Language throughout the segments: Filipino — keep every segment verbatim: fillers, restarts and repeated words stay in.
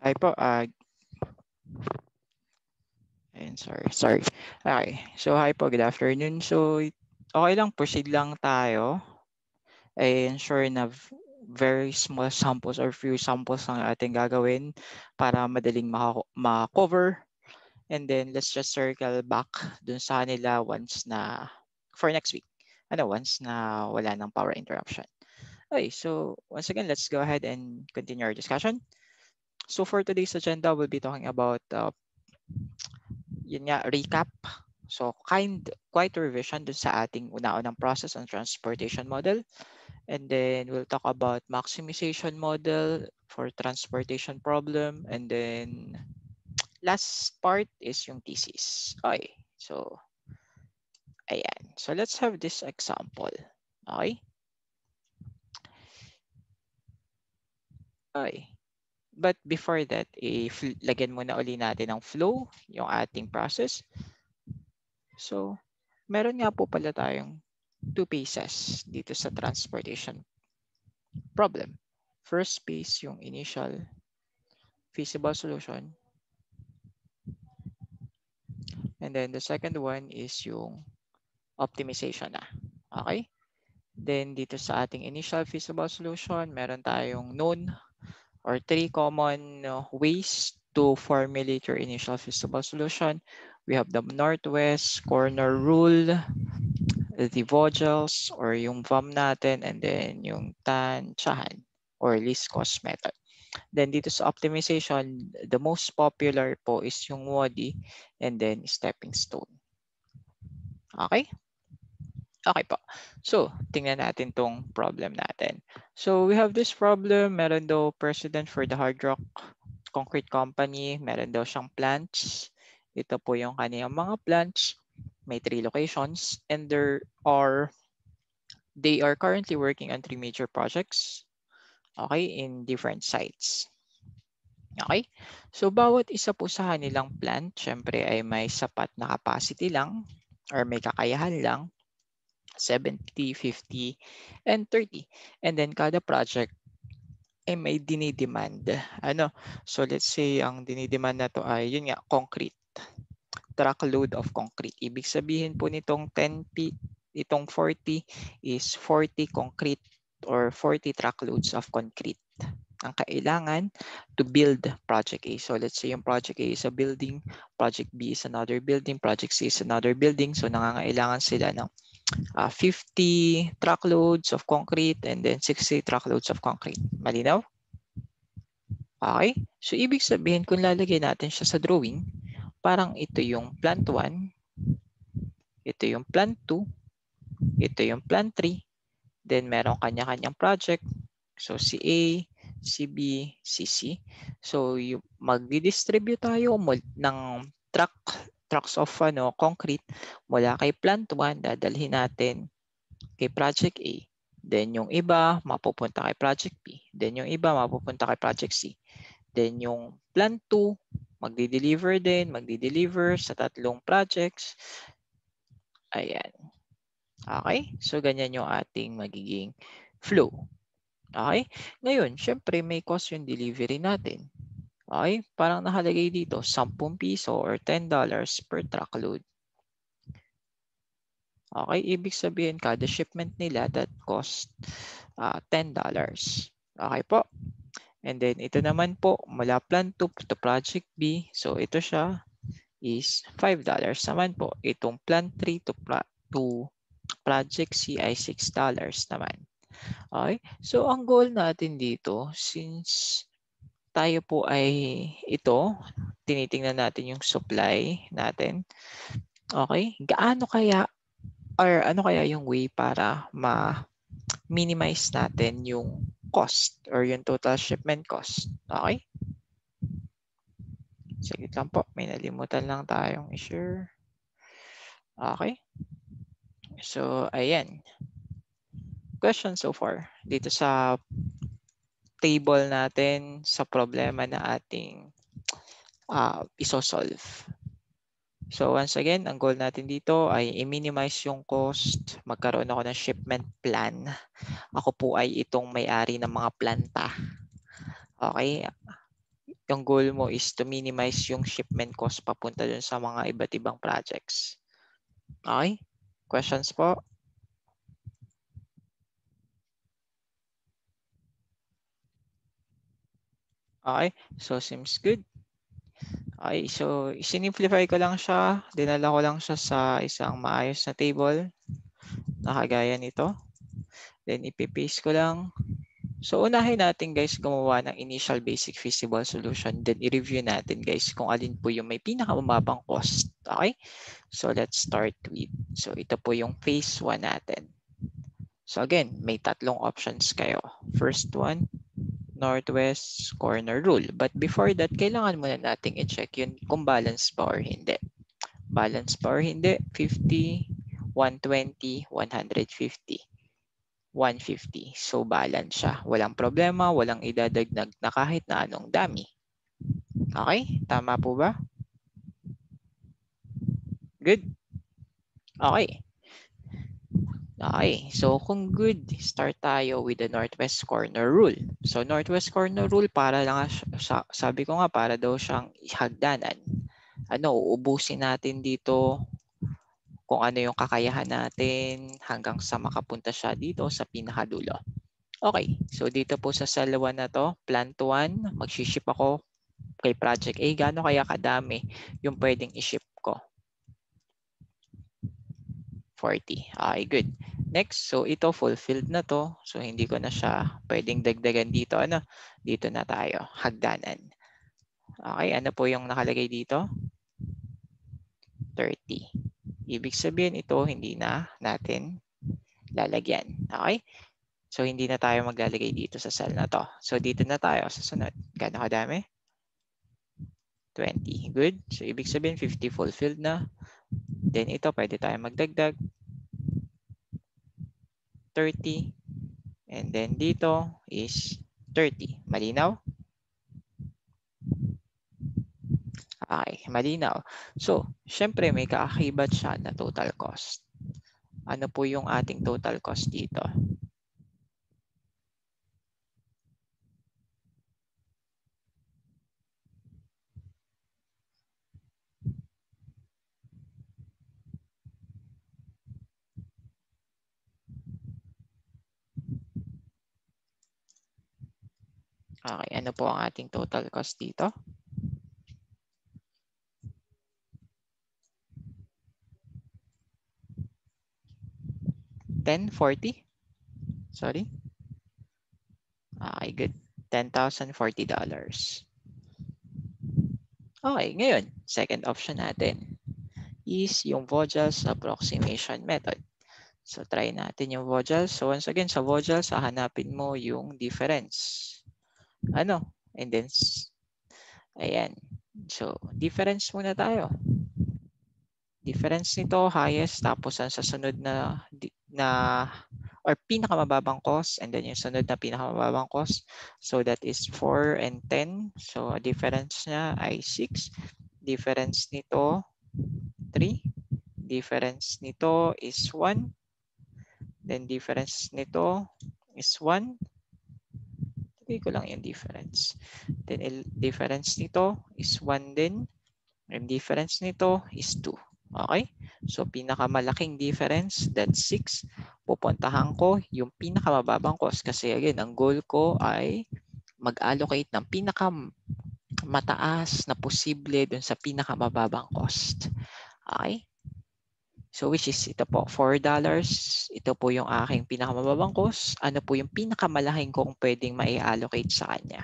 Hi po. Uh, and sorry, sorry. Okay. So hi po. Good afternoon. So okay lang, proceed lang tayo. I ensure na v- very small samples or few samples ang ating gagawin para madaling maka- ma-cover. And then let's just circle back dun sa kanila once na for next week. Ano, once na wala ng power interruption. Okay, so once again, let's go ahead and continue our discussion. So for today's agenda, we'll be talking about uh, yun nga, recap. So kind, quite a revision dun sa ating una-unang process and transportation model. And then we'll talk about maximization model for transportation problem. And then last part is yung thesis. Okay, so ayan. So let's have this example. Okay? Okay. But before that, if lagyan muna uli natin ng flow, yung ating process. So, meron nga po pala tayong two phases dito sa transportation problem. First phase, yung initial feasible solution. And then the second one is yung optimization na. Okay? Then dito sa ating initial feasible solution, meron tayong known or three common uh, ways to formulate your initial feasible solution. We have the northwest corner rule, the Vogels or yung V A M natin, and then yung tansyahan or least cost method. Then dito sa optimization, the most popular po is yung W O D I and then stepping stone. Okay? Okay po. So, tingnan natin tong problem natin. So, we have this problem. Meron daw president for the Hard Rock Concrete Company. Meron daw siyang plants. Ito po yung kaniyang mga plants. May three locations and there are they are currently working on three major projects. Okay, in different sites. Okay? So, bawat isa po sa kanilang plant, syempre ay may sapat na capacity lang or may kakayahan lang, seventy, fifty, and thirty. And then, kada project ay may dinidemand. Ano? So, let's say, ang dinidemand na to ay, yun nga, concrete. Truckload of concrete. Ibig sabihin po nitong ten feet, itong forty is forty concrete or forty truckloads of concrete ang kailangan to build project A. So let's say yung project A is a building, project B is another building, project C is another building. So nangangailangan sila ng uh, fifty truckloads of concrete and then sixty truckloads of concrete. Malinaw? Okay. So ibig sabihin kung lalagay natin siya sa drawing, parang ito yung plant one, ito yung plant two, ito yung plant three, then meron kanya-kanyang project. So si A, si B, si C. So yung magdi-distribute tayo ng truck trucks of ano concrete mula kay plant one, dadalhin natin kay project A. Then yung iba mapupunta kay project B. Then yung iba mapupunta kay project C. Then yung plant two magdi-deliver din, magdi-deliver sa tatlong projects. Ayan. Okay? So ganyan yung ating magiging flow. Okay? Ngayon, syempre may cost yung delivery natin. Okay? Parang nakalagay dito, ten piso or ten dollars per truckload. Okay? Ibig sabihin, kada shipment nila that cost uh, ten dollars. Okay po? And then, ito naman po, mula plant two to project B. So, ito siya is five dollars naman po. Itong plant three to, to project C ay six dollars naman. Okay? So, ang goal natin dito, since tayo po ay ito, tinitingnan natin yung supply natin. Okay? Gaano kaya, or ano kaya yung way para ma-minimize natin yung cost or yung total shipment cost. Okay? Sige lang po, may nalimutan lang tayong i-share. Okay? So, ayan. Question so far dito sa table natin sa problema na ating uh, isosolve. So once again, ang goal natin dito ay i-minimize yung cost, magkaroon ako ng shipment plan. Ako po ay itong may-ari ng mga planta. Okay? yung goal mo is to minimize yung shipment cost papunta dun sa mga iba't ibang projects. Okay? Questions po? Okay, so seems good. Okay, so sinimplify ko lang siya. Dinala ko lang siya sa isang maayos na table na kagaya nito. Then ipipaste ko lang. So unahin natin guys gumawa ng initial basic feasible solution. Then i-review natin guys kung alin po yung may pinakamababang cost. Okay? So let's start with, so ito po yung phase one natin. So again, may tatlong options kayo. First one, northwest corner rule. But before that, kailangan muna nating i-check yun kung balance pa or hindi. Balance pa or hindi, fifty, one twenty, one fifty, one fifty. So balance siya. Walang problema, walang idadagdag na kahit na anong dami. Okay? Tama po ba? Good? Okay. Okay, so kung good, start tayo with the northwest corner rule. So northwest corner rule, para lang, sabi ko nga, para daw siyang hagdanan. Ano, uubusin natin dito kung ano yung kakayahan natin hanggang sa makapunta siya dito sa pinakadulo. Okay, so dito po sa cell one na to, plant one, mag-ship ako kay project A. Gaano kaya kadami yung pwedeng i-ship ko? forty. Okay, good. Next, so ito fulfilled na to. So hindi ko na siya pwedeng dagdagan dito. Ano? Dito na tayo. Hagdanan. Okay, ano po yung nakalagay dito? thirty. Ibig sabihin ito hindi na natin lalagyan. Okay? So hindi na tayo maglalagay dito sa cell na to. So dito na tayo sa sunod. Gaano kadami? twenty. Good. So ibig sabihin fifty fulfilled na. Then ito pwede tayo magdagdag. thirty. And then dito is thirty. Malinaw? Okay, malinaw. So, syempre may kaakibat siya na total cost. Ano po yung ating total cost dito? Okay, ano po ang ating total cost dito? ten forty? Sorry? Okay, good. ten thousand forty dollars. Okay, ngayon, second option natin is yung Vogels approximation method. So, try natin yung Vogels. So, once again, sa Vogels, hahanapin mo yung difference. Ano? And then, ayan. So, difference muna tayo. Difference nito, highest, tapos ang sasunod na, na or pinakamababang cost, and then yung sunod na pinakamababang cost. So, that is four and ten. So, difference niya ay six. Difference nito, three. Difference nito is one. Then, difference nito is one. Tuloy ko lang yung difference. Then, difference nito is one din. And difference nito is two. Okay? So, pinakamalaking difference, that's six. Pupuntahan ko yung pinakamababang cost. Kasi again, ang goal ko ay mag-allocate ng pinakamataas na posible dun sa pinakamababang cost. Okay? So, which is ito po, four dollars. Ito po yung aking pinakamababang cost. Ano po yung pinakamalaking kong pwedeng mai-allocate sa kanya?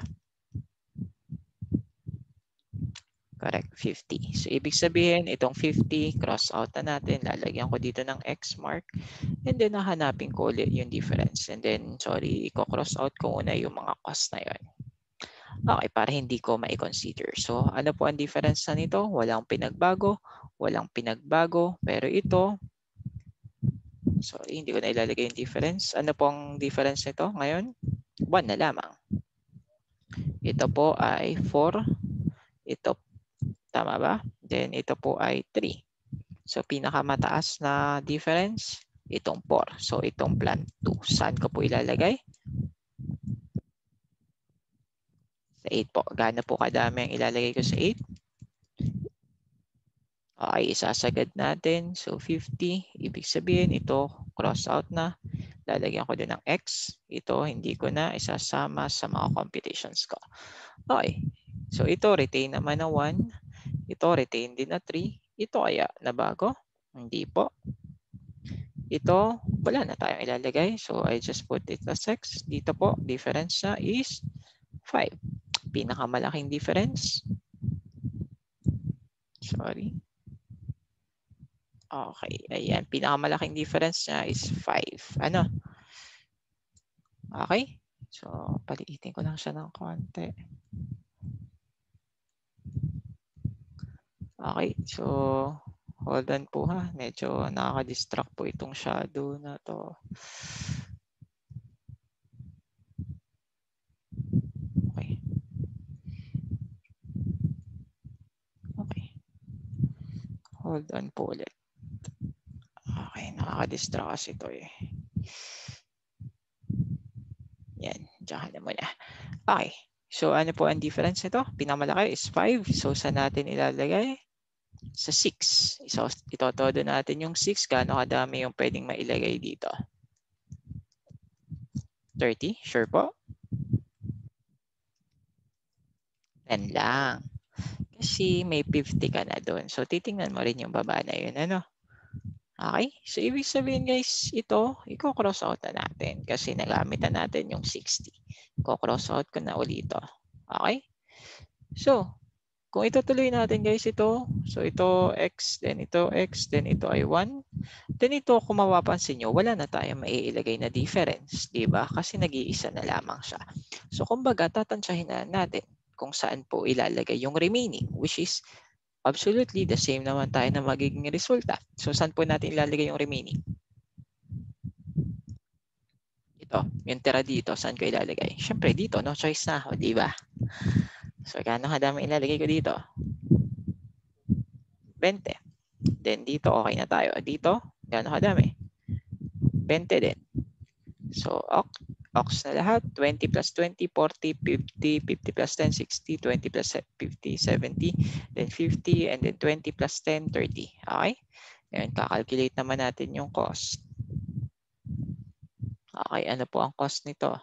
Correct, fifty. So, ibig sabihin, itong fifty, cross out na natin. Lalagyan ko dito ng X mark. And then, nahanapin ko ulit yung difference. And then, sorry, i-cross out ko muna yung mga cost na yun. Okay, para hindi ko ma-consider. So, ano po ang difference na nito? Walang pinagbago. Walang pinagbago. Pero ito, sorry, hindi ko na ilalagay yung difference. Ano po ang difference nito ngayon? one na lamang. Ito po ay four. Ito, tama ba? Then ito po ay three. So pinakamataas na difference, itong four. So itong plant two. Saan ko po ilalagay? Sa eight po. Gaano po kadami ang ilalagay ko sa eight? Okay, isasagad natin. So, fifty. Ibig sabihin, ito, cross out na. Lalagyan ko din ng X. Ito, hindi ko na isasama sa mga computations ko. Okay. So, ito, retain naman na one. Ito, retain din na three. Ito kaya nabago? Hindi po. Ito, wala na tayong ilalagay. So, I just put it as X. Dito po, difference na is five. Pinakamalaking difference. Sorry. Okay, ayan. Pinakamalaking difference niya is five. Ano? Okay? So, paliitin ko lang siya ng konti. Okay, so, hold on po ha. Medyo nakaka-distract po itong shadow na to. Okay. Okay. Hold on po ulit. Okay, nakaka-distract kasi ito eh. Yan, diyan na muna. Okay, so ano po ang difference nito? Pinakamalaki is five. So, saan natin ilalagay? Sa six. So, itotodo natin yung six. Gaano kadami yung pwedeng mailagay dito? thirty? Sure po? ten lang. Kasi may fifty ka na doon. So, titingnan mo rin yung baba na yun. Ano? Okay? So, ibig sabihin guys, ito, i-cross out na natin kasi nagamit na natin yung sixty. I-cross out ko na ulit ito. Okay? So, kung itutuloy natin guys ito, so ito x, then ito x, then ito ay one. Then ito, kung mapapansin nyo, wala na tayong maiilagay na difference, di ba? Kasi nag-iisa na lamang siya. So, kumbaga, tatansyahin na natin kung saan po ilalagay yung remaining, which is absolutely the same naman tayo na magiging resulta. So, saan po natin ilalagay yung remaining? Ito, yung tira dito, saan ko ilalagay? Siyempre, dito, no choice na ako, di ba? So, gaano kadami ilalagay ko dito? twenty. Then, dito, okay na tayo. Dito, gaano kadami? twenty din. So, ox, ox na lahat. twenty plus twenty, forty, fifty, fifty plus ten, sixty, twenty plus fifty, seventy, then fifty, and then twenty plus ten, thirty. Okay? Ngayon, kakalculate naman natin yung cost. Okay, ano po ang cost nito?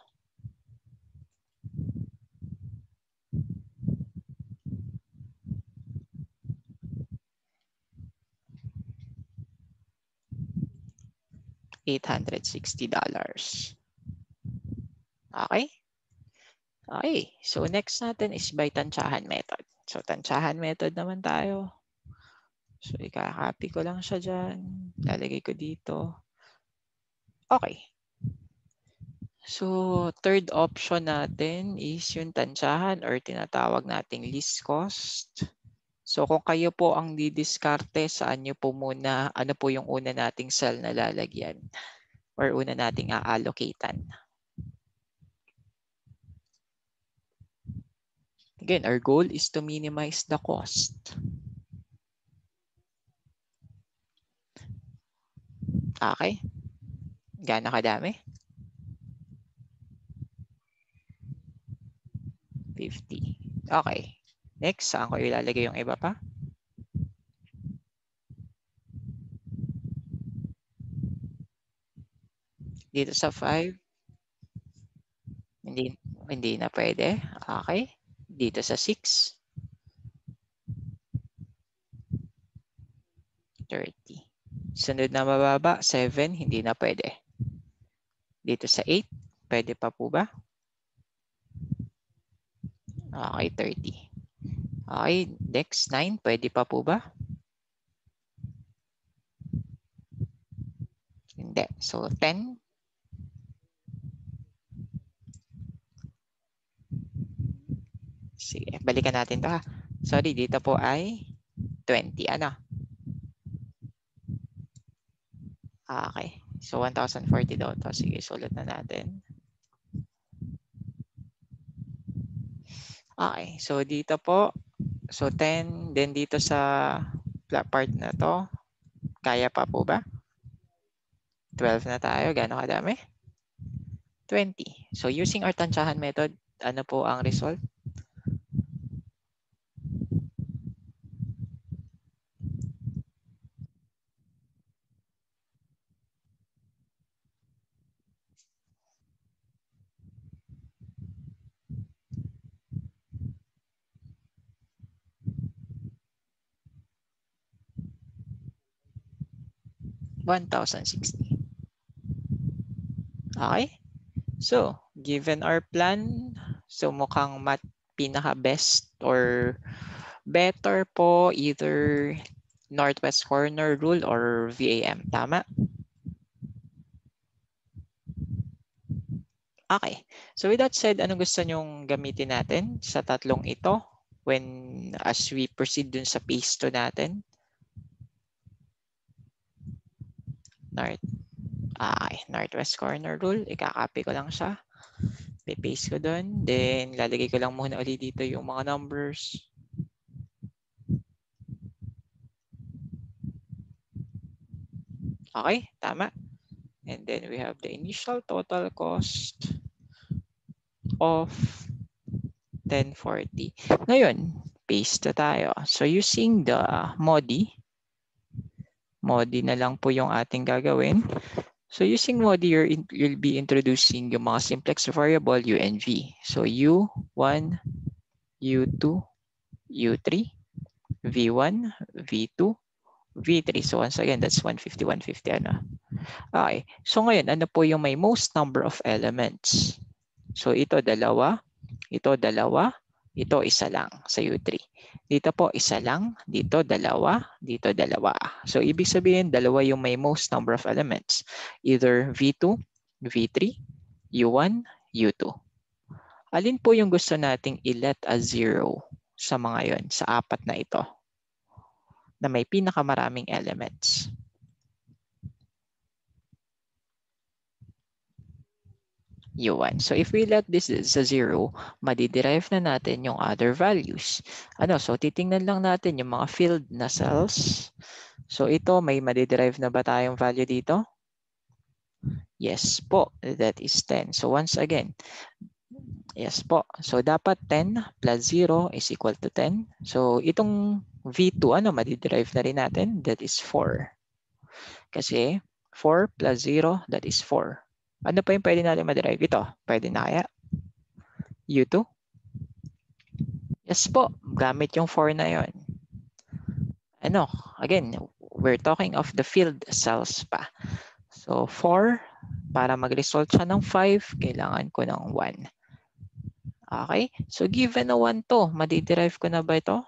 eight hundred sixty dollars. Okay? Okay, so next natin is by tansyahan method. So, tansyahan method naman tayo. So, ikakopy ko lang siya dyan. Lalagay ko dito. Okay. So, third option natin is yung tansyahan or tinatawag nating least cost. So, kung kayo po ang didiskarte, saan nyo po muna, ano po yung una nating cell na lalagyan or una nating a-allocatean? Again, our goal is to minimize the cost. Okay? Gaano kadami? fifty. Okay. Next, saan ko ilalagay yung iba pa? Dito sa five. Hindi, hindi na pwede. Okay. Dito sa six. thirty. Sunod na mababa, seven. Hindi na pwede. Dito sa eight. Pwede pa po ba? Okay, thirty. Okay, next nine. Pwede pa po ba? Hindi. So, ten. Sige, balikan natin to ha. Sorry, dito po ay twenty. Ano? Okay. So, one thousand forty daw to. Sige, sulat na natin. Okay. So, dito po. So, ten. Then, dito sa part na to. Kaya pa po ba? twelve na tayo. Gano'ng kadami? twenty. So, using our tansyahan method, ano po ang result? one thousand sixty. Okay? So, given our plan, so mukhang mat pinaka-best or better po either northwest corner rule or V A M. Tama? Okay. So with that said, ano gusto nyong gamitin natin sa tatlong ito when as we proceed dun sa phase two natin? North. Okay. Northwest corner rule. Ikakopy ko lang siya. Paste ko dun. Then, lalagay ko lang muna ulit dito yung mga numbers. Okay, tama. And then we have the initial total cost of ten forty. Ngayon, paste na tayo. So using the modi, modi na lang po yung ating gagawin. So using modi, you're in, you'll be introducing yung mga simplex variable U and V. So U one, U two, U three, V one, V two, V three. So once again, that's one fifty, one fifty. Ano? Okay. So ngayon, ano po yung may most number of elements? So ito dalawa, ito dalawa, ito isa lang sa U three. Dito po isa lang, dito dalawa, dito dalawa. So ibig sabihin dalawa yung may most number of elements. Either V two, V three, U one, U two. Alin po yung gusto nating i-let as zero sa mga yon, sa apat na ito na may pinakamaraming elements? U one. So if we let this sa zero, madiderive na natin yung other values. Ano, so titingnan lang natin yung mga filled na cells. So ito, may madiderive na ba tayong value dito? Yes po, that is ten. So once again, yes po. So dapat ten plus zero is equal to ten. So itong V two, ano, madiderive na rin natin? That is four. Kasi four plus zero, that is four. Ano pa yung pwede natin ma-derive? Ito, pwede na kaya? U two? Yes po, gamit yung four na yon. Ano, again, we're talking of the filled cells pa. So four, para mag-result siya ng five, kailangan ko ng one. Okay, so given na one to, madiderive ko na ba ito?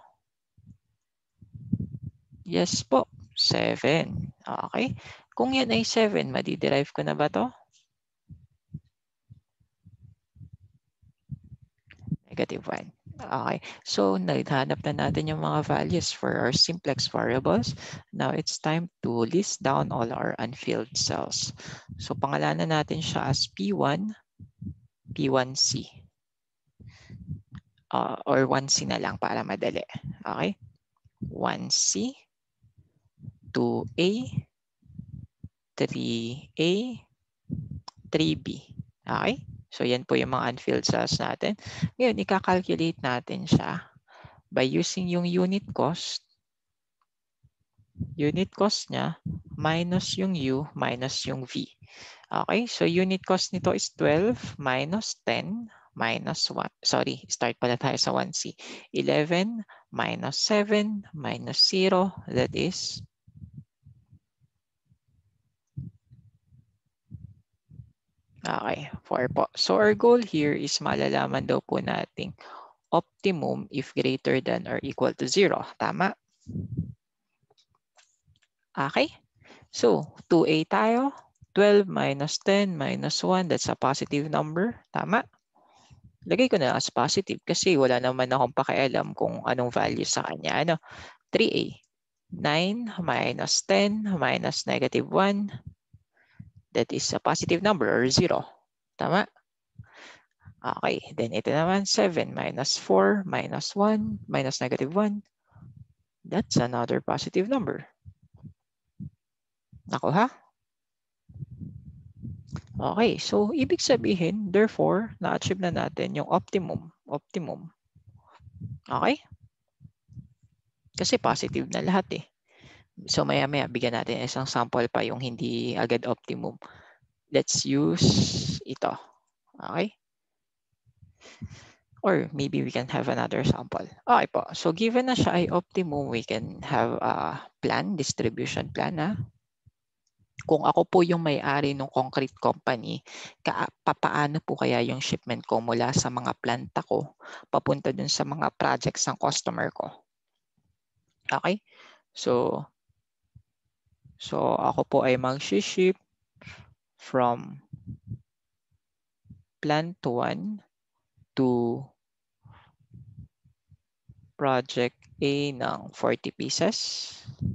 Yes po, seven. Okay, kung yan ay seven, madiderive ko na ba to? Negative one. Okay, so naghanap na natin yung mga values for our simplex variables. Now it's time to list down all our unfilled cells. So pangalanan natin siya as P one, P one C. Uh, or one C na lang para madali. Okay, one C, two A, three A, three B. Okay? So yan po yung mga unfilled cells natin. Ngayon, ika-calculate natin siya by using yung unit cost. Unit cost niya minus yung U minus yung V. Okay? So unit cost nito is twelve minus ten minus one. Sorry, start pala tayo sa one C. eleven minus seven minus zero. That is okay, four po. So our goal here is malalaman daw po nating optimum if greater than or equal to zero. Tama? Okay. So two A tayo. twelve minus ten minus one. That's a positive number. Tama? Lagay ko na as positive kasi wala naman akong pakialam kung anong value sa kanya. Ano? three A. nine minus ten minus negative one. That is a positive number or zero. Tama? Okay, then ito naman, seven minus four minus one minus negative one. That's another positive number. Nakuha? Okay, so ibig sabihin, therefore, na-achieve na natin yung optimum. Optimum. Okay? Kasi positive na lahat eh. So maya-maya, bigyan natin isang sample pa yung hindi agad optimum. Let's use ito. Okay? Or maybe we can have another sample. Okay po. So given na siya ay optimum, we can have a plan, distribution plan. Ha? kung ako po yung may-ari ng concrete company, ka, papaano po kaya yung shipment ko mula sa mga planta ko papunta dun sa mga projects ng customer ko? Okay? So, so ako po ay mag-ship from plant one to project A ng forty pieces.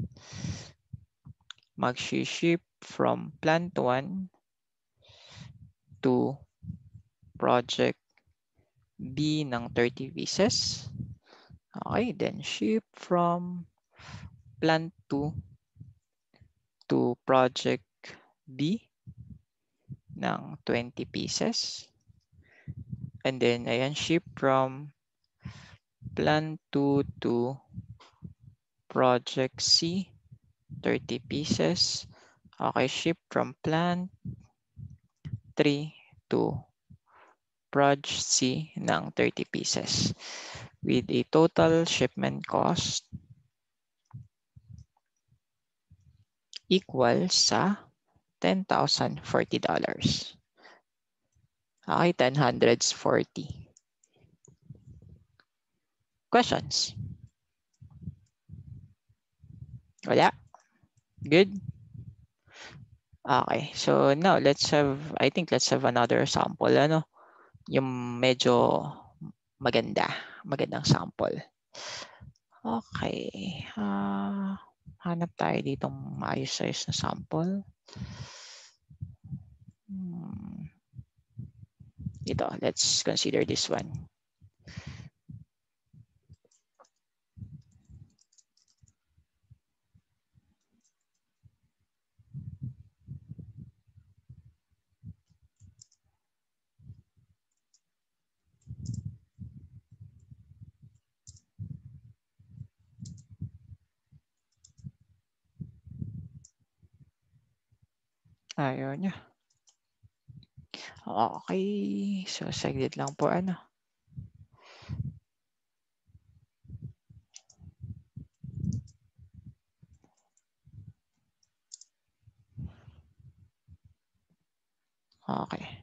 Mag-ship from plant one to project B ng thirty pieces. Okay, then ship from plant two to project B ng twenty pieces. And then, ayan, ship from plant two to project C, thirty pieces. Okay, ship from plant three to project C ng thirty pieces with a total shipment cost equal sa ten thousand forty dollars. Okay, ten hundreds forty. Questions? Wala? Good? Okay, so now let's have, I think let's have another sample. Ano? Yung medyo maganda. Magandang sample. Okay. Uh, hanap tayo ditong maayos-ayos na sample. Hmm. Ito, let's consider this one. Ayaw niya. Okay. So, saglit lang po ano. Okay.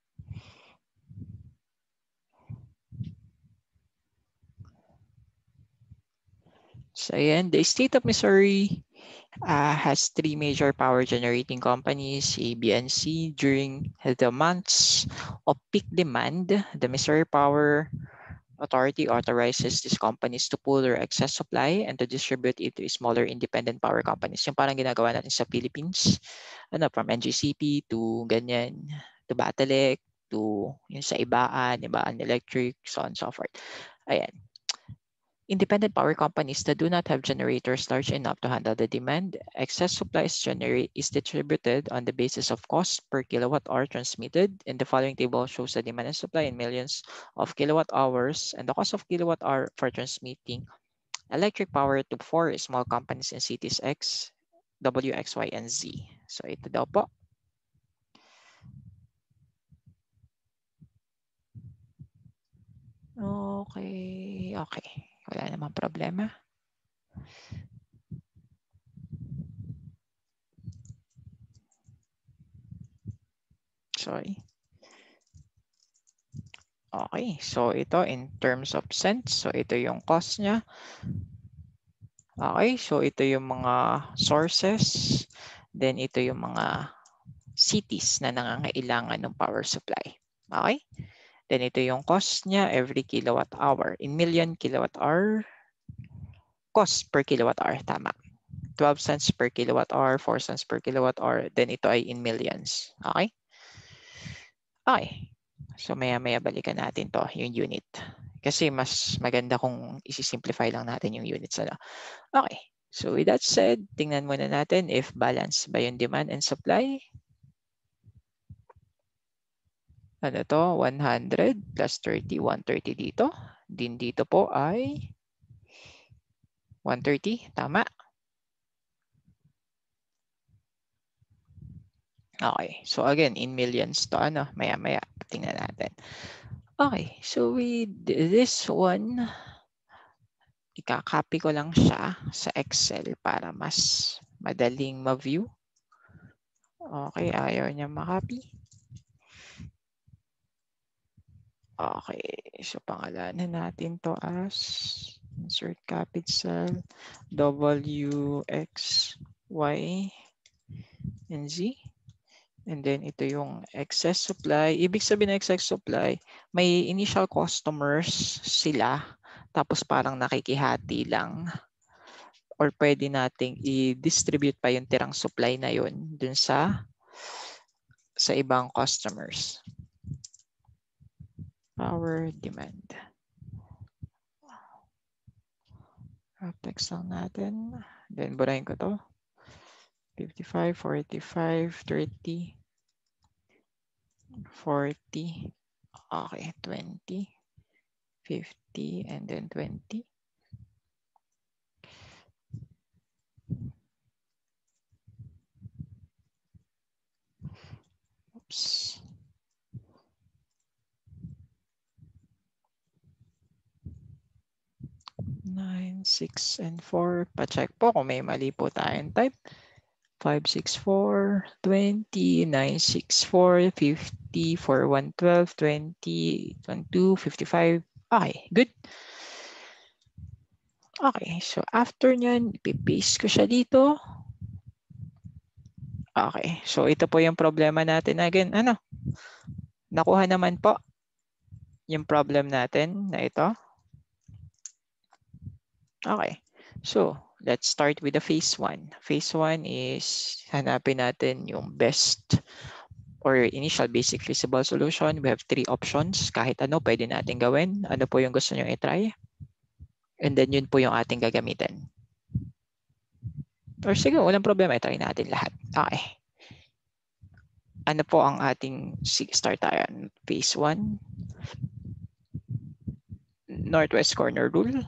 So, ayan. The state of Missouri uh, has three major power generating companies, A, B, and C. During the months of peak demand, the Missouri Power Authority authorizes these companies to pool their excess supply and to distribute it to smaller independent power companies. Yung parang ginagawa natin sa Philippines, ano, from N G C P to ganyan, to Batelec, to yung sa Ibaan, Ibaan Electric, so on and so forth. Ayan. Independent power companies that do not have generators large enough to handle the demand, excess supply is, generate, is distributed on the basis of cost per kilowatt hour transmitted. And the following table shows the demand and supply in millions of kilowatt hours and the cost of kilowatt hour for transmitting electric power to four small companies in cities X, W, X, Y, and Z. So ito daw po. Okay, okay. Wala namang problema. Sorry. Okay, so ito in terms of cents, so ito yung cost niya. Okay, so ito yung mga sources, then ito yung mga cities na nangangailangan ng power supply. Okay, then ito yung cost niya every kilowatt hour, in million kilowatt hour, cost per kilowatt hour, tama. twelve cents per kilowatt hour, four cents per kilowatt hour, then ito ay in millions. Okay? Okay. So maya-maya balikan natin to, yung unit. Kasi mas maganda kung isi-simplify lang natin yung units. Ano? Okay. So with that said, tingnan muna natin if balance ba yung demand and supply. Ano to? one hundred plus thirty, one thirty dito. Din dito po ay one thirty. Tama. Okay. So again, in millions to ano, maya-maya. Tingnan natin. Okay. So with this one, ika-copy ko lang siya sa Excel para mas madaling ma-view. Okay, ayaw niya makopy. Okay, so pangalanan natin to as insert copied cell W, X, Y, and Z. And then ito yung excess supply. Ibig sabihin ng excess supply, may initial customers sila, tapos parang nakikihati lang. Or pwede nating i-distribute pa yung tirang supply na yun dun sa sa ibang customers. Power demand. Text lang natin. Then burahin ko to. fifty-five, forty-five, thirty, forty. Okay, twenty, fifty, and then twenty. Oops. nine, six, and four. Pa-check po kung may mali po tayong type. five, six, four, twenty, nine, six, four, fifty, four, one, twelve, twenty, twenty-two, fifty-five. Okay, good. Okay, so after nyan, ipipaste ko siya dito. Okay, so ito po yung problema natin. Again, ano? Nakuha naman po yung problem natin na ito. Okay, so let's start with the phase one. Phase one is hanapin natin yung best or initial basic feasible solution. We have three options. Kahit ano pwede natin gawin. Ano po yung gusto nyo i-try? And then yun po yung ating gagamitin. Or sige, walang problema. I-try natin lahat. Okay. Ano po ang ating start tayo? Phase one. Northwest corner rule.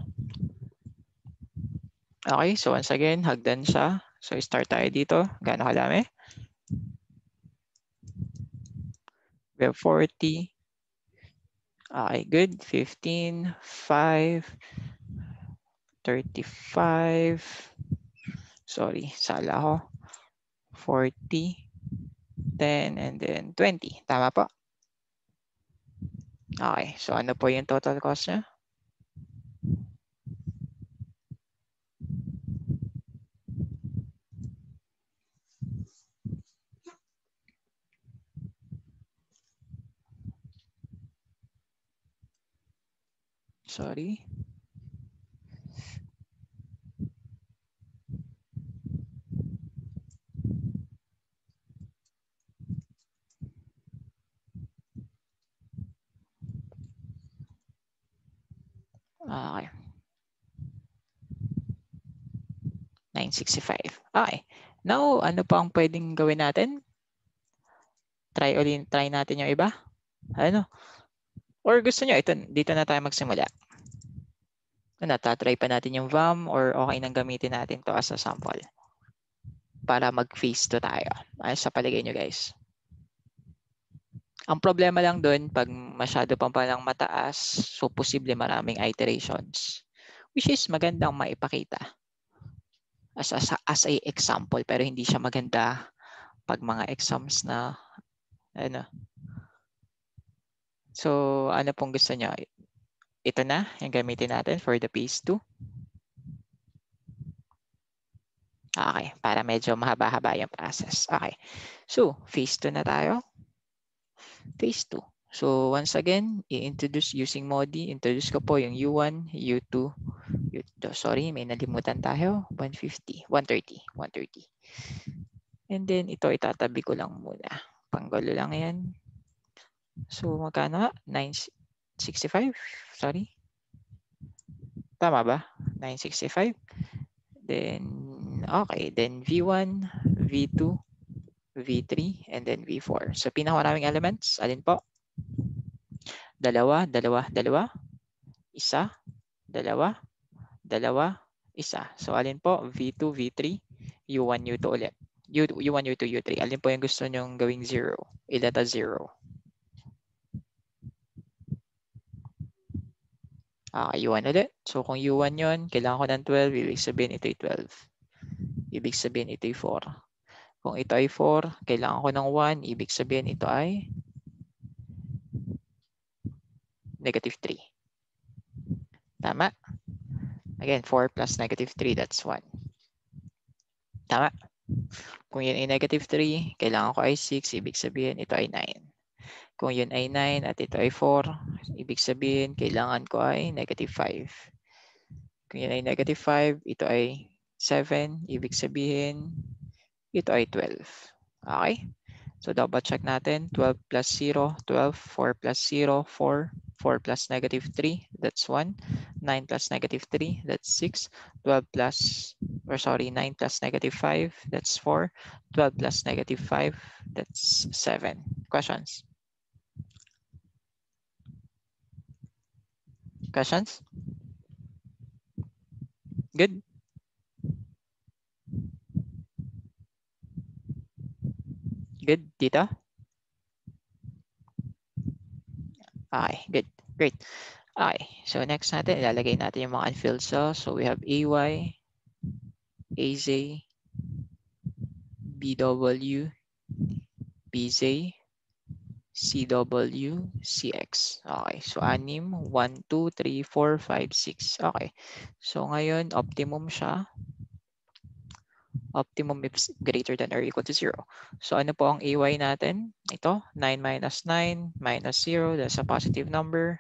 Okay, so once again, hagdan siya. So start tayo dito. Gaano kadami? We have forty. Okay, good. fifteen, five, thirty-five. Sorry, sala ako. forty, ten, and then twenty. Tama po? Okay, so ano po yung total cost niya? Sorry. Okay. nine sixty-five. Okay. Now, ano pa ang pwedeng gawin natin? Try ulit, try natin yung iba. Ano? Or gusto nyo, ito, dito na tayo magsimula. Ano, tatry pa natin yung V A M or okay nang gamitin natin to as a sample para mag-phase two tayo. Ay, sa palagay nyo guys. Ang problema lang doon, pag masyado pang palang mataas, so posible maraming iterations. Which is magandang maipakita as, as, as a example, pero hindi siya maganda pag mga exams na ano. So, ano pong gusto nyo? Ito na yung gamitin natin for the phase two. Okay, para medyo mahaba-haba yung process. Okay, so phase two na tayo. Phase two. So once again, i-introduce using Modi. Introduce ko po yung U one, U two, U two. Sorry, may nalimutan tayo. one fifty, one thirty, one thirty. And then ito itatabi ko lang muna. Panggulo lang yan. So magkano? nine sixty-five? Sorry. Tama ba? nine sixty-five. Then, okay. Then V one, V two, V three, and then V four. So pinakamaraming elements, alin po? Dalawa, dalawa, dalawa. Isa, dalawa, dalawa, isa. So alin po? V two, V three, U one, U two ulit. U one, U two, U three. Alin po yung gusto nyong gawing zero? Ilata zero. Ah, U one ulit. So kung U one yun, kailangan ko ng twelve. Ibig sabihin ito'y twelve. Ibig sabihin ito'y four. Kung ito ay four, kailangan ko ng one. Ibig sabihin ito ay negative three. Tama? Again, four plus negative three, that's one. Tama? Kung yun ay negative three, kailangan ko ay six. Ibig sabihin ito ay nine. Kung yun ay nine at ito ay four, ibig sabihin kailangan ko ay negative five. Kung yun ay negative five, ito ay seven. Ibig sabihin ito ay twelve. Okay? So double check natin. twelve plus zero, twelve. four plus zero, four. four plus negative three, that's one. nine plus negative three, that's six. twelve plus, or sorry, nine plus negative five, that's four. twelve plus negative five, that's seven. Questions? Questions? Good? Good, Tita? Okay, good. Great. Okay, so next natin, ilalagay natin yung mga unfilled cells. So we have A Y, A Z, B W, B Z, C W, C X. Okay, so anim, one, two, three, four, five, six. Okay, so ngayon optimum siya. Optimum if greater than or equal to zero. So ano po ang A Y natin? Ito, nine minus nine minus zero, that's a positive number.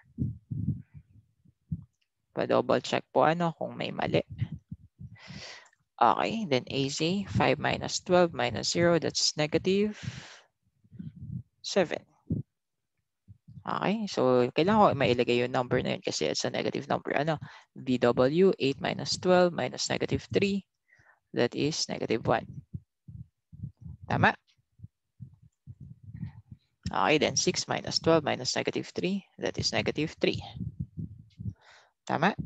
Pa-double check po ano kung may mali. Okay, then A Z, five minus twelve minus zero, that's negative seven. Okay, so kailangan ko mailagay yung number na yun kasi it's a negative number. Ano? B W, eight minus twelve minus negative three, that is negative one. Tama? Okay, then six minus twelve minus negative three, that is negative three. Tama?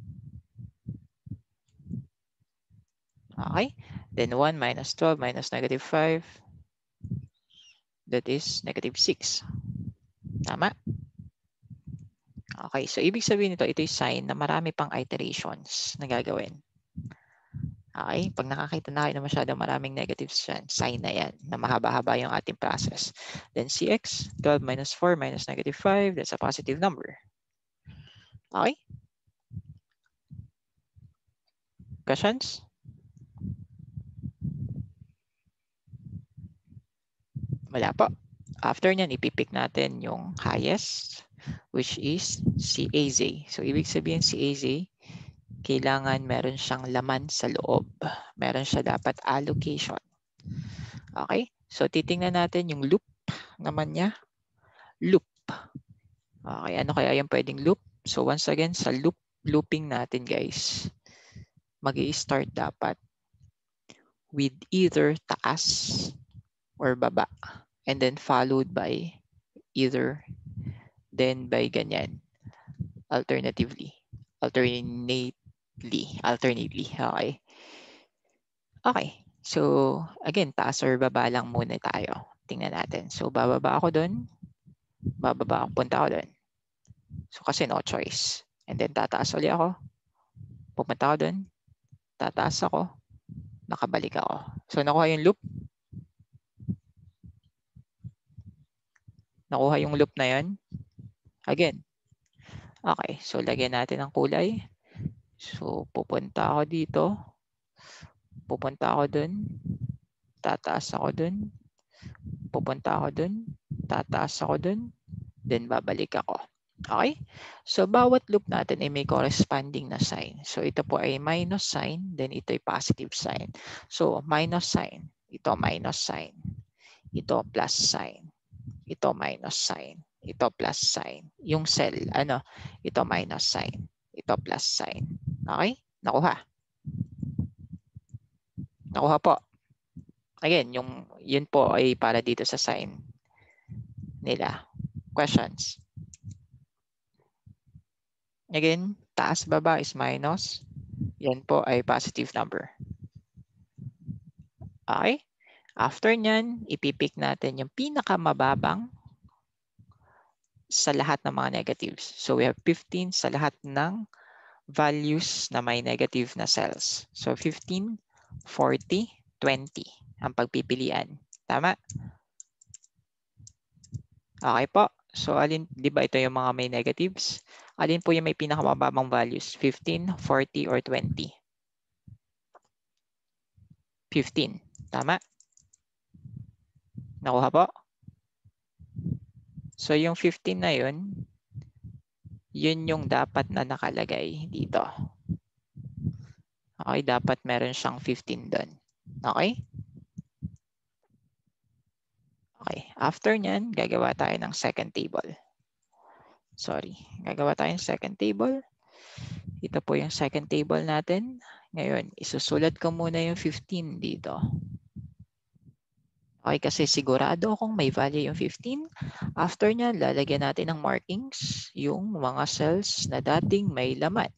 Okay, then one minus twelve minus negative five, that is negative six. Tama? Okay, so ibig sabihin nito, ito yung sign na marami pang iterations na gagawin. Okay, pag nakakita na kayo na masyadong maraming negatives yan, sign na yan, na mahaba-haba yung ating process. Then C X, twelve minus four minus negative five, that's a positive number. Okay? Questions? Wala po. After nyan, ipipick natin yung highest, which is C A Z. So, ibig sabihin C A Z, kailangan meron siyang laman sa loob. Meron siya dapat allocation. Okay? So, titingnan natin yung loop naman niya. Loop. Okay, ano kaya yung pwedeng loop? So, once again, sa loop, looping natin, guys, mag-i-start dapat with either taas or baba. And then followed by either, then by ganyan. Alternatively. Alternately. Alternately. Okay. Okay. So, again, taas or baba lang muna tayo. Tingnan natin. So, bababa ako dun. Bababa ako. Punta ako dun. So, kasi no choice. And then, tataas ulit ako. Pupunta ako dun. Tataas ako. Nakabalik ako. So, nakuha yung loop. Nakuha yung loop na yun. Again. Okay. So, lagyan natin ng kulay. So, pupunta ako dito. Pupunta ako dun. Tataas ako dun. Pupunta ako dun. Tataas ako dun. Then, babalik ako. Okay? So, bawat loop natin ay may corresponding na sign. So, ito po ay minus sign. Then, ito ay positive sign. So, minus sign. Ito minus sign. Ito plus sign. Ito minus sign. Ito plus sign. Yung cell, ano? Ito minus sign. Ito plus sign. Okay? Nakuha. Nakuha po. Again, yung, yun po ay para dito sa sign nila. Questions? Again, taas baba is minus. Yan po ay positive number. Okay? After nyan, ipipick natin yung pinakamababang sa lahat ng mga negatives. So we have fifteen sa lahat ng values na may negative na cells. So fifteen, forty, twenty. ang pagpipilian. Tama? Okay po. So, alin, di ba ito yung mga may negatives? Alin po yung may pinakamababang values? fifteen, forty, or twenty? fifteen. Tama? Nakuha po? So, yung fifteen na yun, yun yung dapat na nakalagay dito. Okay, dapat meron siyang fifteen doon. Okay? Okay, after nyan, gagawa tayo ng second table. Sorry, gagawa tayo ng second table. Ito po yung second table natin. Ngayon, isusulat ko muna yung fifteen dito. Okay, kasi sigurado akong may value yung fifteen. After nyan, lalagyan natin ng markings yung mga cells na dating may laman.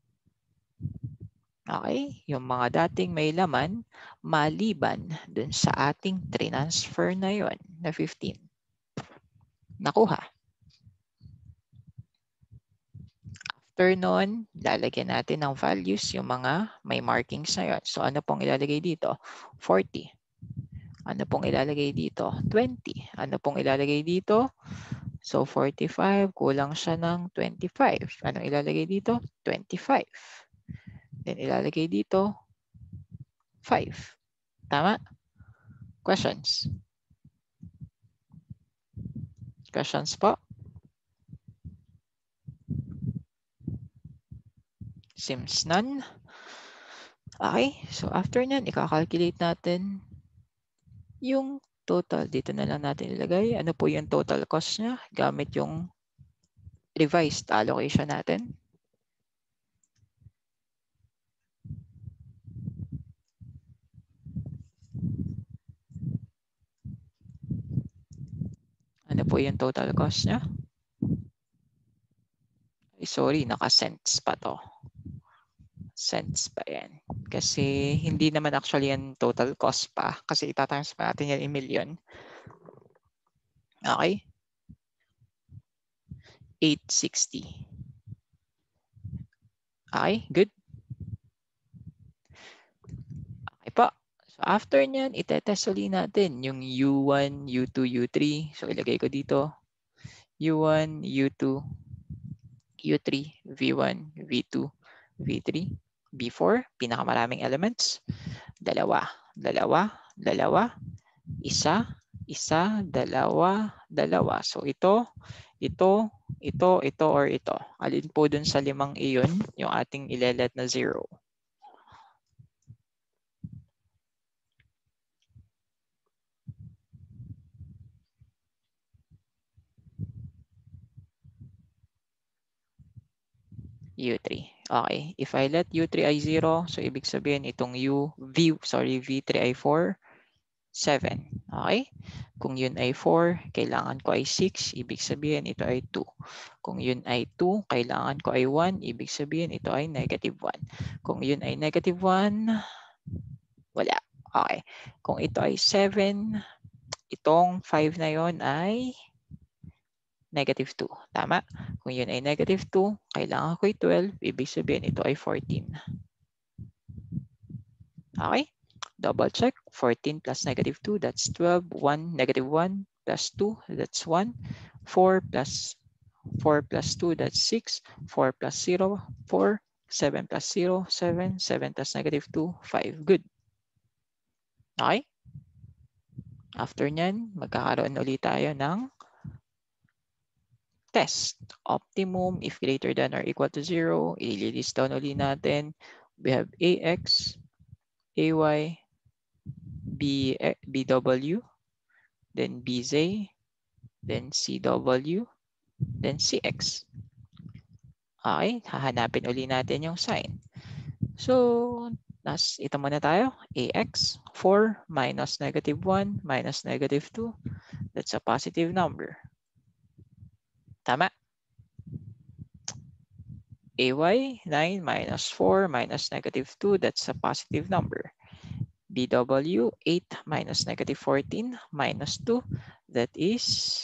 Okay, yung mga dating may laman, maliban dun sa ating transfer na yon na fifteen. Nakuha. After nun, lalagyan natin ng values yung mga may markings na yun. So ano pong ilalagay dito? forty. Ano pong ilalagay dito? twenty. Ano pong ilalagay dito? So forty-five, kulang siya ng twenty-five. Anong ilalagay dito? twenty-five. Then ilalagay dito, five. Tama? Questions? Questions po? Seems none. Okay, so after nyan, ika-calculate natin yung total. Dito na lang natin ilagay. Ano po yung total cost niya gamit yung revised allocation natin. Ano po yung total cost niya? Ay, sorry, naka-cents pa to. Cents pa yan. Kasi hindi naman actually yan total cost pa. Kasi itatimes pa natin yan in million. Okay? eight sixty. Okay, good. Okay po. So after nyan, itetest ulit natin yung U one, U two, U three. So ilagay ko dito. U one, U two, U three, V one, V two, V three, V four, pinakamaraming elements. Dalawa, dalawa, dalawa, isa, isa, dalawa, dalawa. So ito, ito, ito, ito, or ito. Alin po dun sa limang iyon yung ating ilelet na zero? U three. Okay. If I let U three ay zero, so ibig sabihin itong U, V, sorry, V three ay four, seven. Okay? Kung yun ay four, kailangan ko ay six, ibig sabihin ito ay two. Kung yun ay two, kailangan ko ay one, ibig sabihin ito ay negative one. Kung yun ay negative one, wala. Okay. Kung ito ay seven, itong five na yon ay negative two. Tama? Kung yun ay negative two, kailangan ko ay twelve, ibig sabihin ito ay fourteen. Okay? Double check. fourteen plus negative two, that's twelve. one, negative one plus two, that's one. four plus four plus two, that's six. four plus zero, four. seven plus zero, seven. seven plus negative two, five. Good. Okay? After nyan, magkakaroon ulit tayo ng test. Optimum if greater than or equal to zero. I-list down ulit natin. We have A X, A Y, B, BW, then B Z, then C W, then C X. Okay, hahanapin uli natin yung sign. So, nas, ito muna tayo. A X, four minus negative one minus negative two. That's a positive number. Tama? A Y, nine minus four minus negative two. That's a positive number. B W, eight minus negative fourteen minus two. That is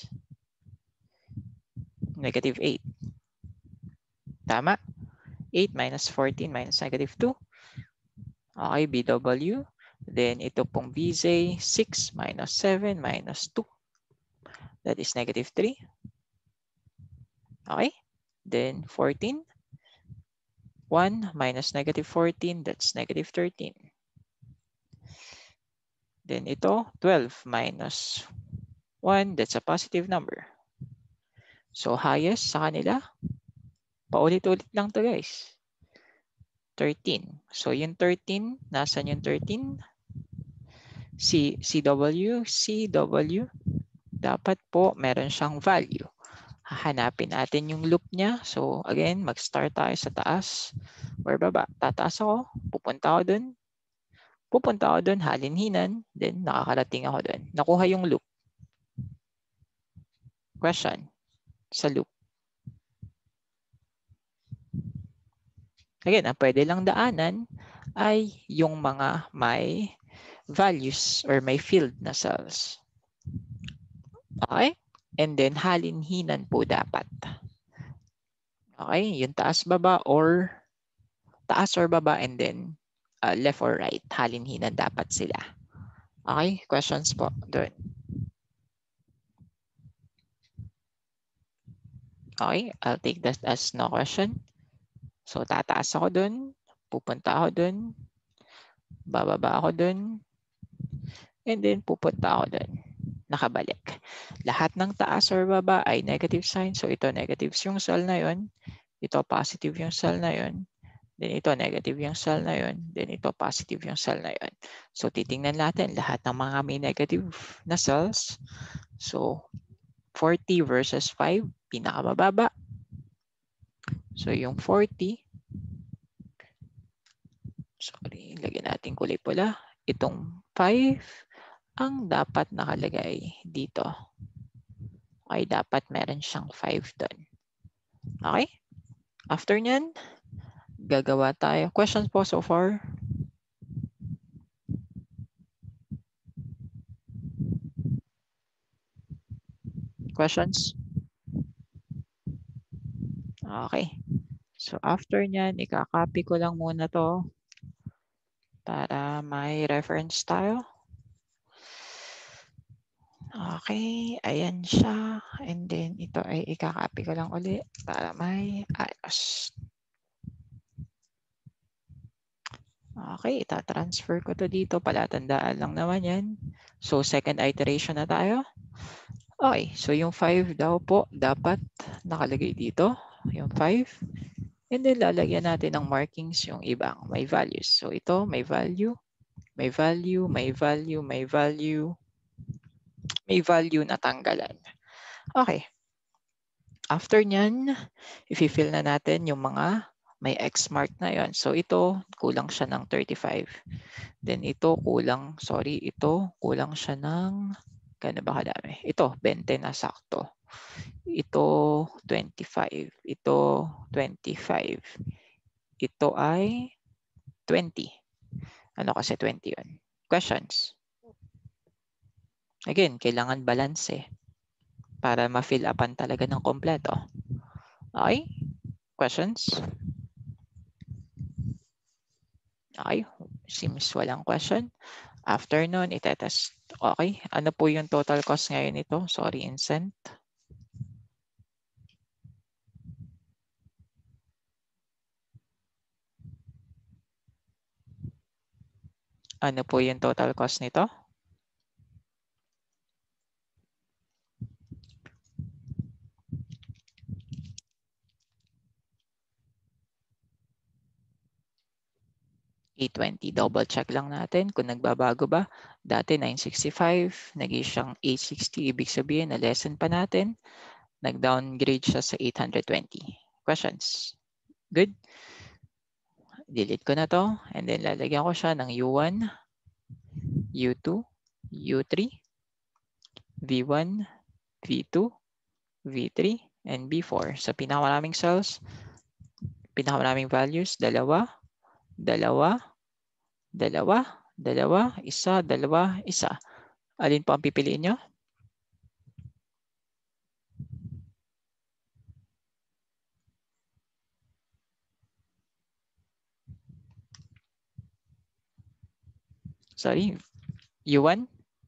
negative eight. Tama? eight minus fourteen minus negative two. Okay, B W. Then ito pong V J, six minus seven minus two. That is negative three. Okay. Then fourteen. one minus negative fourteen, that's negative thirteen. Then ito, twelve minus one, that's a positive number. So highest sa kanila, paulit-ulit lang to guys. thirteen. So yung thirteen, nasan yung thirteen? C, CW, CW, dapat po meron siyang value. Hahanapin natin yung loop niya. So again, mag-start tayo sa taas or baba. Tataas ako, pupunta ako dun. Pupunta ako dun, halinhinan, then nakakarating ako dun. Nakuha yung loop. Question sa loop. Again, ang pwede lang daanan ay yung mga may values or may field na cells. Okay? And then halinhinan po dapat. Okay? Yung taas baba or taas or baba and then uh, left or right. Halinhinan dapat sila. Okay? Questions po doon. Okay? I'll take that as no question. So tataas ako doon. Pupunta ako doon. Bababa ako doon. And then pupunta ako doon. Nakabalik. Lahat ng taas or baba ay negative sign. So ito negative yung cell na yon. Ito positive yung cell na yon. Then ito negative yung cell na yon. Then ito positive yung cell na yon. So titingnan natin lahat ng mga may negative na cells. So forty versus five, pinakamababa. So yung forty, sorry, lagyan natin kulay pula. Itong five, ang dapat nakalagay dito ay dapat meron siyang five doon. Okay? After nyan, gagawa tayo. Questions po so far? Questions? Okay. So after nyan, ikakopy ko lang muna to para may reference tayo. Okay, ayan siya. And then ito ay ikakopy ko lang ulit para may ayos. Okay, itatransfer ko to dito. Palatandaan lang naman yan. So second iteration na tayo. Okay, so yung five daw po dapat nakalagay dito. Yung five. And then lalagyan natin ng markings yung ibang may values. So ito may value, may value, may value, may value, may value na tanggalan. Okay. After nyan, i-fill na natin yung mga may X mark na yon. So ito, kulang siya ng thirty-five. Then ito, kulang, sorry, ito, kulang siya ng, kano ba kadami? Ito, twenty na sakto. Ito, twenty-five. Ito, twenty-five. Ito ay twenty. Ano kasi twenty yun? Questions? Again, kailangan balance eh. Para ma-fill upan talaga ng kompleto. Okay? Questions? Okay. Seems walang question. After nun, itetest. Okay. Ano po yung total cost ngayon nito? Sorry, Incent. Ano po yung total cost nito? eight twenty. Double check lang natin kung nagbabago ba. Dati nine sixty-five, naging siyang eight sixty. Ibig sabihin na lesson pa natin. Nag-downgrade siya sa eight twenty. Questions? Good? Delete ko na to. And then lalagyan ko siya ng U one, U two, U three, V one, V two, V three, and V four. Sa pinakamaraming cells, pinakamaraming values, dalawa, dalawa, dalawa, dalawa, isa, dalawa, isa. Alin po ang pipiliin nyo? Sorry, U one?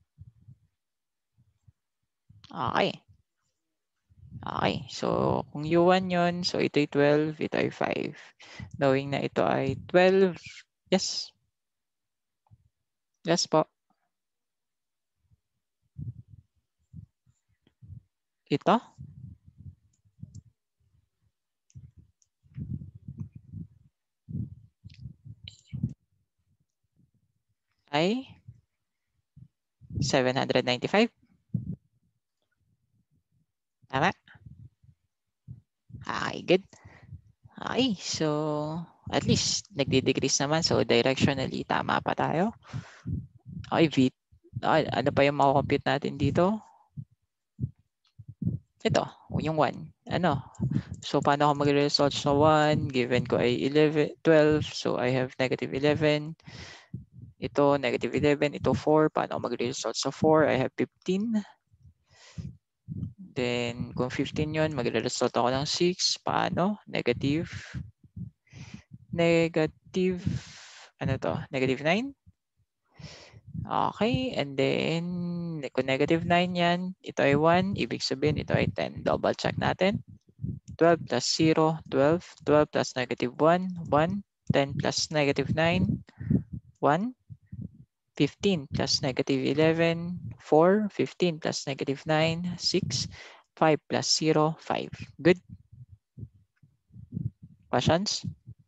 Okay. Okay. So, kung U one yun, so ito ay twelve, ito ay five. Knowing na ito ay twelve. Yes. Yes po. Ito ay seven hundred ninety-five. Tama? Okay, good. Okay, so at least nagde-decrease naman. So directionally, tama pa tayo. Okay, V. Okay, ano pa yung makakompute natin dito? Ito, yung one. Ano? So paano ako mag-result sa one? Given ko ay eleven, twelve. So I have negative eleven. Ito, negative eleven. Ito, four. Paano ako mag-result sa four? I have fifteen. Then, kung fifteen yun, magre-result ako ng six. Paano? Negative. Negative. Ano to? Negative nine. Okay. And then, kung negative nine yan, ito ay one. Ibig sabihin, ito ay ten. Double check natin. twelve plus zero, twelve. twelve plus negative one, one. ten plus negative nine, one. fifteen plus negative eleven, four. fifteen plus negative nine, six. five plus zero, five. Good? Questions?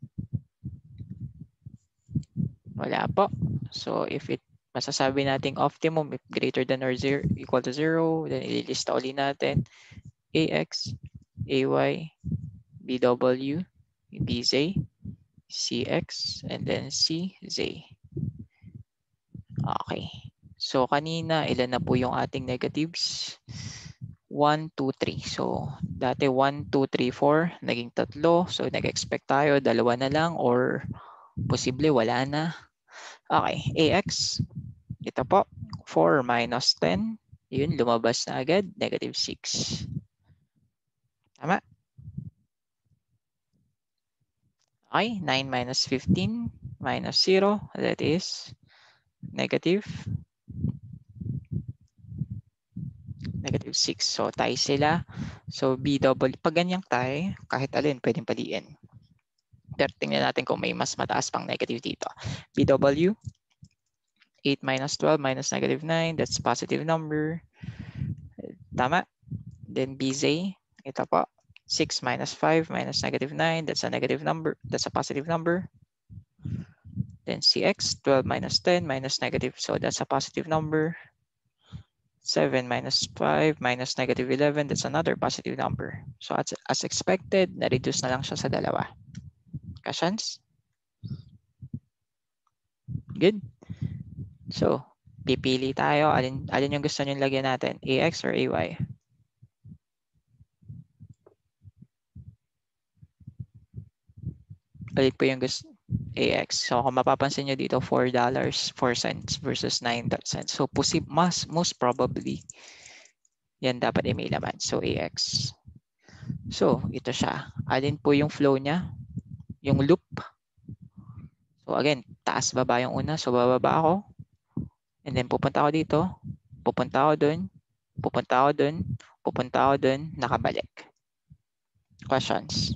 Wala po. So if it masasabi nating optimum if greater than or zero equal to zero, then ililista uli natin ax, ay, bw, bz, cx, and then cz. Okay. So kanina, ilan na po yung ating negatives? one, two, three. So dati one, two, three, four. Naging tatlo. So nag-expect tayo, dalawa na lang or posible wala na. Okay. Ax, ito po, four minus ten. Yun, lumabas na agad, negative six. Tama? Okay, nine minus fifteen minus zero, that is negative. Negative six. So, tie sila. So, B double, pag ganyang tie, kahit alin, pwedeng paliin. Pero tingnan natin kung may mas mataas pang negative dito. B W, eight minus twelve minus negative nine, that's positive number. Tama? Then B Z, ito po, six minus five minus negative nine, that's a negative number, that's a positive number. Then C X, twelve minus ten minus negative, so that's a positive number. seven minus five minus negative eleven, that's another positive number. So as, as expected, na-reduce na lang siya sa dalawa. Questions? Good. So, pipili tayo. Alin, alin yung gusto nyo lagyan natin? A X or A Y? Alin po yung gusto? A X. So, kung mapapansin nyo dito, four dollars and four cents versus nine cents. So, mas, most probably, yan dapat ay may laman. So, A X. So, ito siya. Alin po yung flow niya? Yung loop. So, again, taas baba yung una. So, bababa ako. And then, pupunta ako dito. Pupunta ako dun. Pupunta ako dun. Pupunta ako dun. Nakabalik. Questions?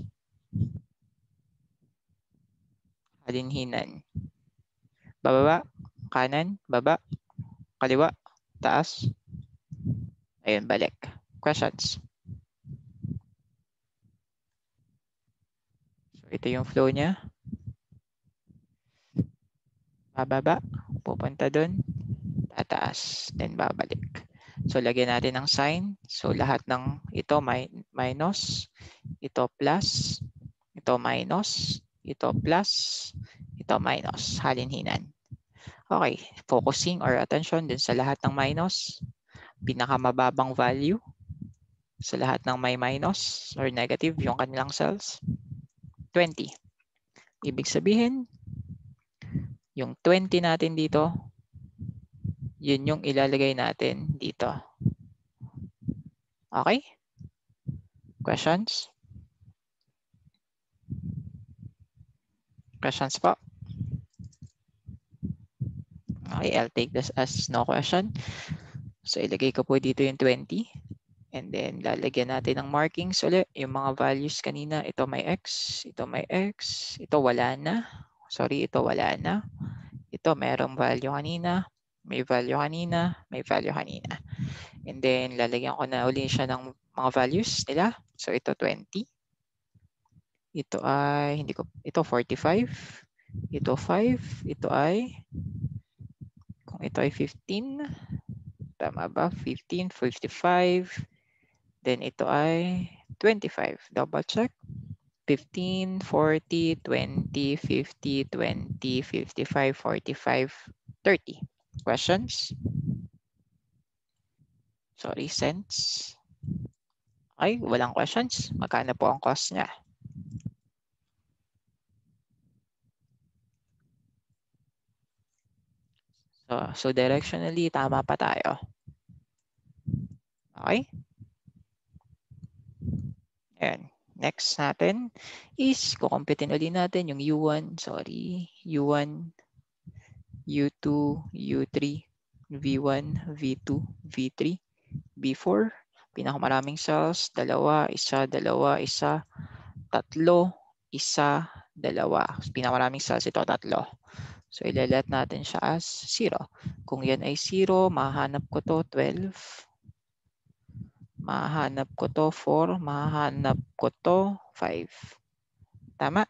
Alinhinan. Bababa. Kanan. Baba. Kaliwa. Taas. Ayun, balik. Questions? So, ito yung flow niya. Bababa. Pupunta dun. Tataas. Then, babalik. So, lagyan natin ng sign. So, lahat ng ito may minus. Ito plus. Ito minus. Ito plus. Ito minus. Halinhinan. Okay. Focusing or attention din sa lahat ng minus. Pinakamababang value sa lahat ng may minus or negative yung kanilang cells. twenty. Ibig sabihin, yung twenty natin dito, yun yung ilalagay natin dito. Okay? Questions? Questions po? Okay, I'll take this as no question. So ilagay ko po dito yung twenty. And then lalagyan natin ng markings ulit. Yung mga values kanina, ito may X, ito may X, ito wala na. Sorry, ito wala na. Ito merong value kanina, may value kanina, may value kanina. And then lalagyan ko na uli siya ng mga values nila. So ito twenty. Ito ay, hindi ko, ito forty-five. Ito five. Ito ay, kung ito ay fifteen. Tama ba? fifteen, fifty-five. Then ito ay twenty-five. Double check. fifteen, forty, twenty, fifty, twenty, fifty-five, forty-five, thirty. Questions? Sorry, cents. Okay, walang questions. Magkano po ang cost niya? So, so directionally, tama pa tayo. Okay? Ayan. Next natin is kukumpitin ulit natin yung U one, sorry, U one, U two, U three, V one, V two, V three, V four. Pinakamaraming cells, dalawa, isa, dalawa, isa, tatlo, isa, dalawa. Pinakamaraming cells ito, tatlo. So, ilalet natin siya as zero. Kung yan ay zero, mahanap ko to twelve. Mahanap ko to four. Mahanap ko to five. Tama?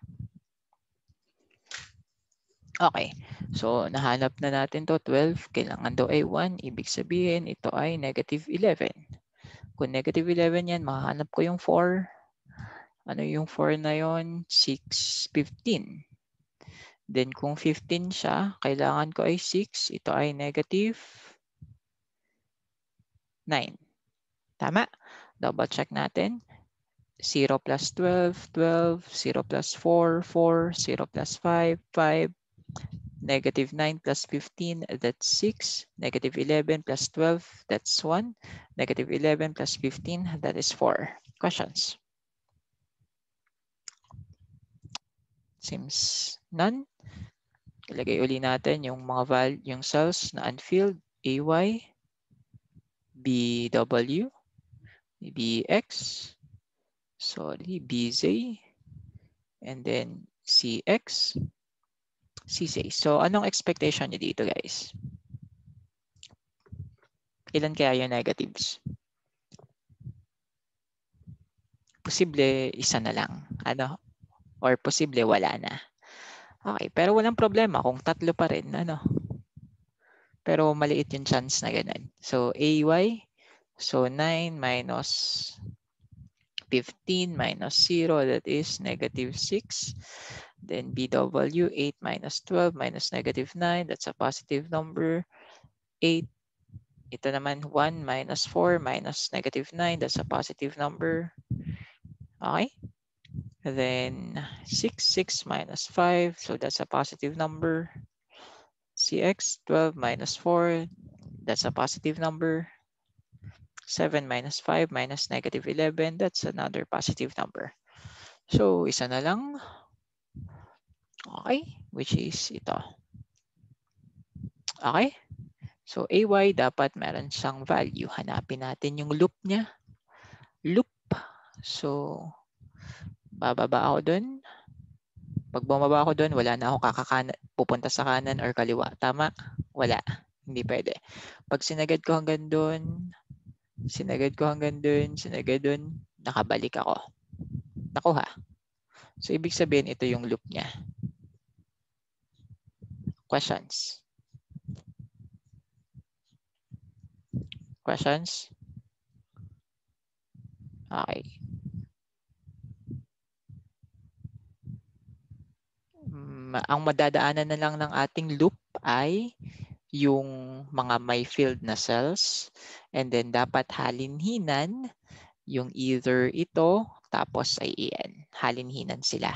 Okay. So, nahanap na natin to twelve. Kailangan daw ay one. Ibig sabihin, ito ay negative eleven. Kung negative eleven yan, mahanap ko yung four. Ano yung four na yon? six, fifteen. Then kung fifteen siya, kailangan ko ay six. Ito ay negative nine. Tama? Double check natin. zero plus twelve, twelve. zero plus four, four. zero plus five, five. Negative nine plus fifteen, that's six. Negative eleven plus twelve, that's one. Negative eleven plus fifteen, that is four. Questions? Seems none. Ilagay uli natin yung mga val yung cells na unfilled. A Y, B W, B X, sorry, B Z, and then C X, C Z. So anong expectation niyo dito, guys? Ilan kaya yung negatives? Posible isa na lang. Ano? Or posible wala na. Okay, pero walang problema kung tatlo pa rin. Ano? Pero maliit yung chance na ganun. So A Y, so nine minus fifteen minus zero, that is negative six. Then B W, eight minus twelve minus negative nine, that's a positive number. eight, ito naman one minus four minus negative nine, that's a positive number. Okay? Then six, six minus five, so that's a positive number. C X, twelve minus four, that's a positive number. seven minus five minus negative eleven, that's another positive number. So, isa na lang. Okay, which is ito. Okay? So, A Y dapat meron siyang value. Hanapin natin yung loop niya. Loop. So, bababa ako dun. Pag bumaba ako dun, wala na akong kakakanan, pupunta sa kanan or kaliwa. Tama? Wala. Hindi pwede. Pag sinagad ko hanggang dun, sinagad ko hanggang dun, sinagad dun, nakabalik ako. Nakuha. So, ibig sabihin, ito yung loop niya. Questions? Questions? Okay. Um, ang madadaanan na lang ng ating loop ay yung mga may filled na cells. And then, dapat halinhinan yung either ito, tapos ay iyan. Halinhinan sila.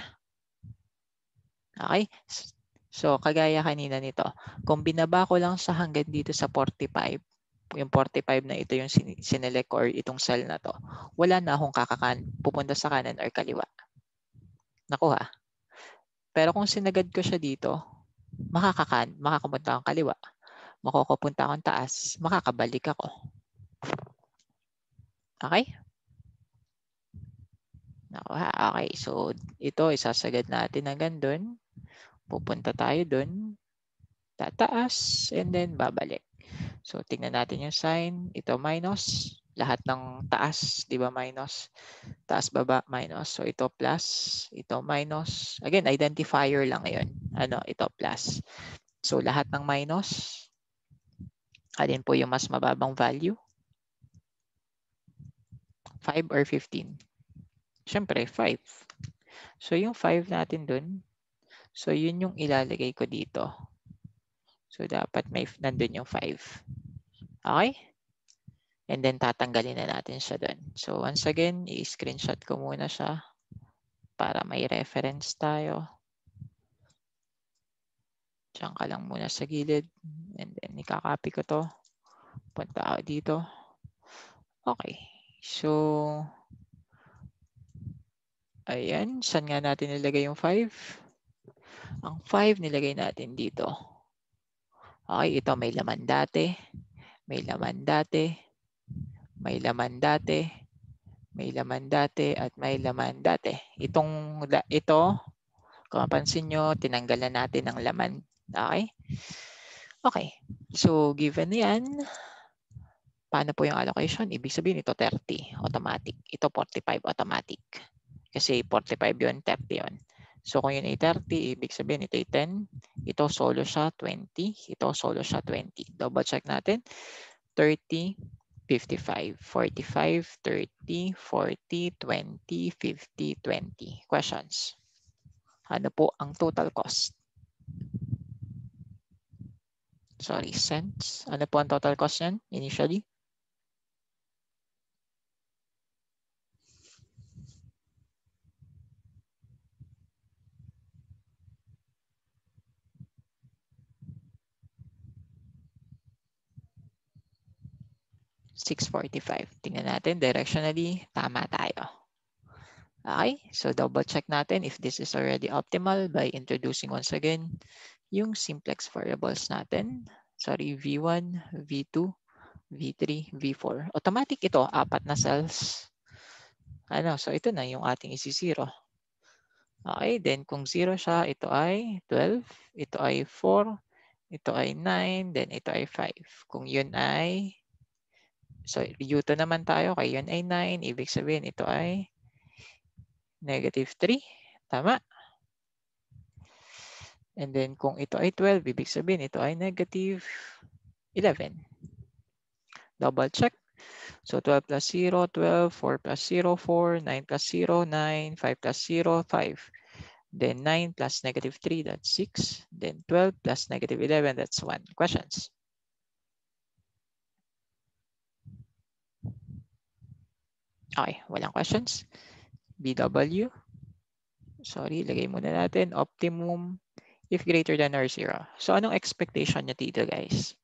Okay? So, kagaya kanina nito, kung binaba ko lang sa hanggang dito sa forty-five, yung forty-five na ito yung sinelect or itong cell na to, wala na akong kakakan, pupunta sa kanan or kaliwa. Nakuha. Pero kung sinagad ko siya dito, makakakan, makakapunta akong kaliwa. makukupunta akong taas, makakabalik ako. Okay? Okay, so ito isasagad natin hanggang doon. Pupunta tayo doon, tataas, and then babalik. So tingnan natin yung sign. Ito minus, lahat ng taas, di ba minus? Taas, baba, minus. So ito plus, ito minus. Again, identifier lang yun. Ano, ito plus. So lahat ng minus, alin po yung mas mababang value? five or fifteen? Siyempre, five. So yung five natin dun, so yun yung ilalagay ko dito. So dapat may nandun yung five. Okay? And then tatanggalin na natin siya dun. So once again, i-screenshot ko muna siya para may reference tayo. Diyan ka lang muna sa gilid. And then ikakopy ko to. Punta ako dito. Okay. So, ayan. Saan nga natin nilagay yung five? Ang five nilagay natin dito. Okay, ito may laman dati. May laman dati. May laman dati. May laman dati at may laman dati. Itong, ito, kung mapansin nyo, tinanggal na natin ang laman. Okay? Okay. So, given yan, paano po yung allocation? Ibig sabihin ito thirty, automatic. Ito forty-five, automatic. Kasi forty-five yun, thirty yun. So kung yun ay thirty, ibig sabihin ito ay ten. Ito solo siya, twenty. Ito solo siya, twenty. Double check natin. thirty, fifty-five, forty-five, thirty, forty, twenty, fifty, twenty. Questions? Ano po ang total cost? Sorry, cents. Ano po ang total cost yan initially? six forty-five. Tingnan natin, directionally, tama tayo. Okay, so double check natin if this is already optimal by introducing once again yung simplex variables natin. Sorry, V one, V two, V three, V four. Automatic ito, apat na cells. Ano, so ito na yung ating isi-zero. Okay, then kung zero siya, ito ay twelve, ito ay four, ito ay nine, then ito ay five. Kung yun ay, so U two naman tayo, kay yun ay nine, ibig sabihin ito ay negative three. Tama. And then kung ito ay twelve, ibig sabihin ito ay negative eleven. Double check. So twelve plus zero, twelve, four plus zero, four, nine plus zero, nine, five plus zero, five. Then nine plus negative three, that's six. Then twelve plus negative eleven, that's one. Questions? Okay, walang questions. B W. Sorry, lagay muna natin. Optimum if greater than or zero. So anong expectation niya dito, guys?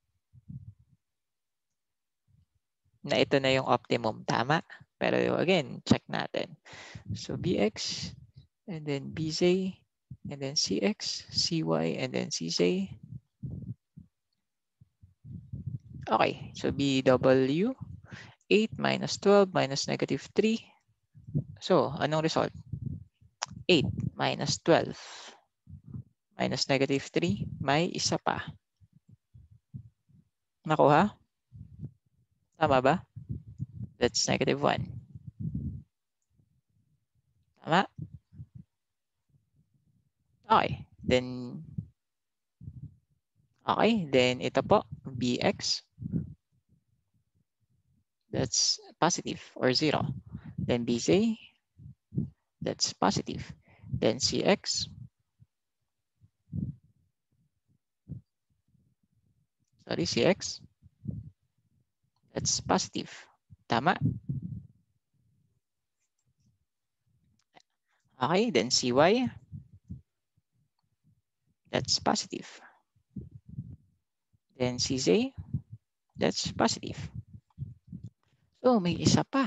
Na ito na yung optimum, tama? Pero again, check natin. So Bx, and then Bz, and then Cx, Cy, and then Cz. Okay, so B W, eight minus twelve minus negative three. So, anong result? eight minus twelve minus negative three, may isa pa. Nakuha? Tama ba? That's negative one. Tama? Okay. Then, okay. Then, ito po, Bx. That's positive or zero. Then Bz, that's positive. Then Cx. Sorry, Cx. That's positive. Tama? Okay, then Cy. That's positive. Then Cz. That's positive. So, may isa pa.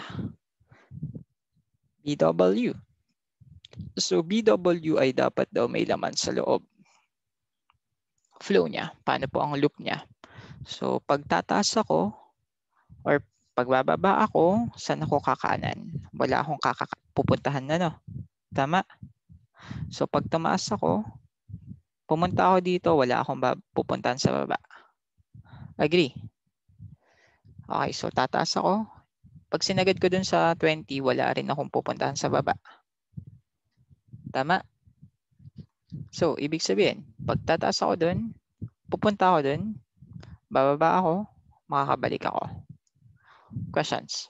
B W. So, B W ay dapat daw may laman sa loob. Flow niya. Paano po ang loop niya? So, pag tataas ako or pagbababa ako, saan ako kakaanan? Wala akong pupuntahan na, no? Tama? So, pag tumaas ako, pumunta ako dito, wala akong pupuntahan sa baba. Agree? Okay, so tataas ako. Pag sinagad ko dun sa twenty, wala rin akong pupuntahan sa baba. Tama? So, ibig sabihin, pag tataas ako dun, pupunta ako dun, bababa ako, makakabalik ako. Questions?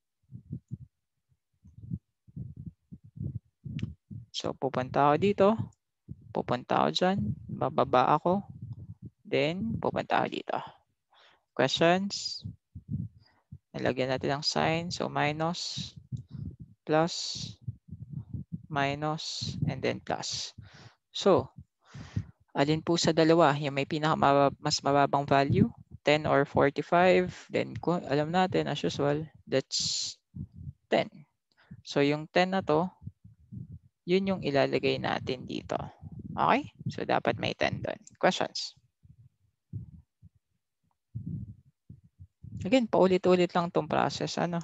So, pupunta ako dito, pupunta ako dyan, bababa ako, then pupunta ako dito. Questions? Nalagyan natin ng sign. So, minus, plus, minus, and then plus. So, alin po sa dalawa yung may pinaka mas mababang value? ten or forty-five. Then, alam natin, as usual, that's ten. So, yung ten na to, yun yung ilalagay natin dito. Okay? So, dapat may ten doon. Questions? Again, paulit-ulit lang itong process. Ano?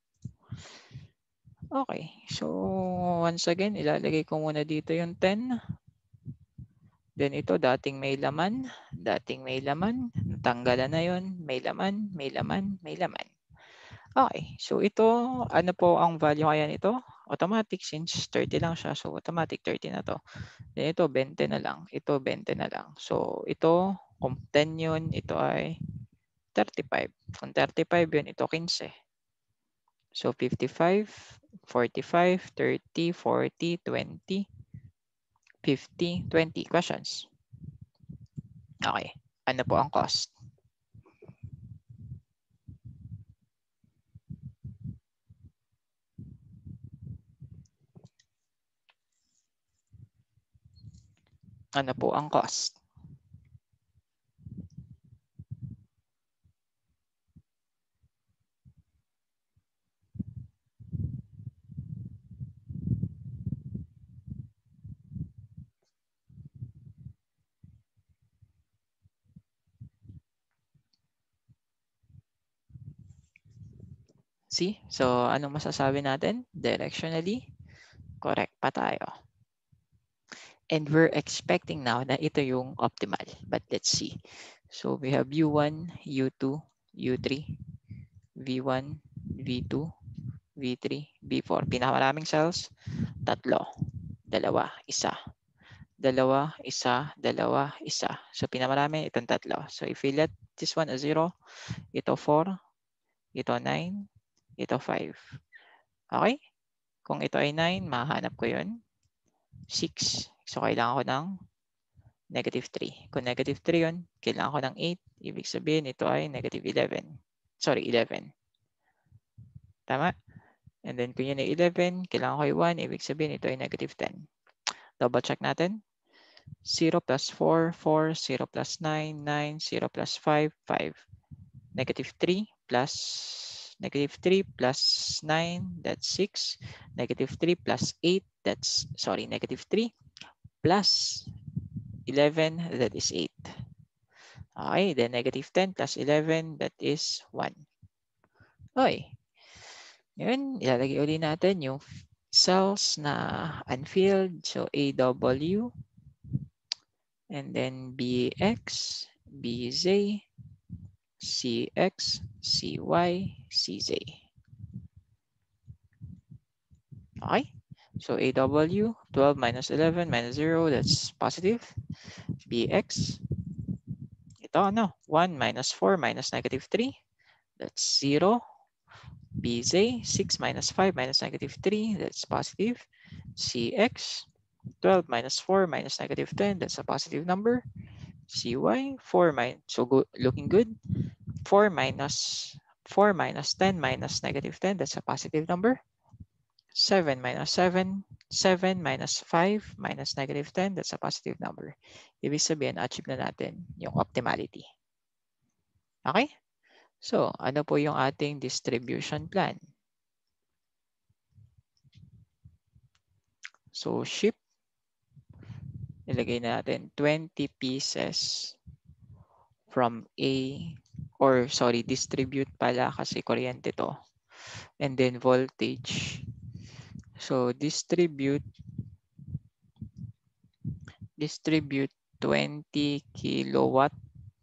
Okay. So, once again, ilalagay ko muna dito yung ten. Then ito, dating may laman. Dating may laman. Natanggalan na yun. May laman, may laman, may laman. Okay. So, ito, ano po ang value kaya nito? Automatic, since thirty lang siya. So, automatic thirty na to. Then ito, twenty na lang. Ito, twenty na lang. So, ito, kung ten yun, ito ay thirty-five. Kung thirty-five yun, ito fifteen. So, fifty-five, forty-five, thirty, forty, twenty, fifty, twenty. Questions? Okay. Ano po ang cost? Ano po ang cost? See? So, anong masasabi natin? Directionally, correct pa tayo. And we're expecting now na ito yung optimal. But let's see. So, we have U one, U two, U three, V one, V two, V three, V four. Pinakamaraming cells? Tatlo. Dalawa, isa. Dalawa, isa, dalawa, isa. So, pinamarami itong tatlo. So, if we let this one a zero, ito four, ito nine, ito five. Okay? Kung ito ay nine, mahanap ko yun. six. So, kailangan ko ng negative three. Kung negative three yun, kailangan ko ng eight. Ibig sabihin, ito ay negative eleven. Sorry, eleven. Tama? And then, kung yun ay eleven, kailangan ko ay one. Ibig sabihin, ito ay negative ten. Double check natin. zero plus four, four, zero plus nine, nine, zero plus five, five. Negative three plus negative three plus nine, that's six. Negative three plus eight, that's, sorry, negative three plus eleven, that is eight. Okay, then negative ten plus eleven, that is one. Okay. Yun, ilalagay ulit natin yung cells na unfilled. So, A W, and then B X, B Z, C X, C Y, C Z. Okay? So, A W, twelve minus eleven minus zero, that's positive. B X, ito ano, one minus four minus negative three, that's zero. B Z, six minus five minus negative three, that's positive. C X, twelve minus four minus negative ten, that's a positive number. C Y, four minus, so good, looking good. four minus four minus ten minus negative ten, that's a positive number. seven minus seven, seven minus five minus negative ten, that's a positive number. Ibig sabihin, achieve na natin yung optimality. Okay? So, ano po yung ating distribution plan? So, ship, ilagay natin twenty pieces from A or sorry, distribute pala kasi kuryente to. And then voltage. So distribute, distribute twenty kilowatt.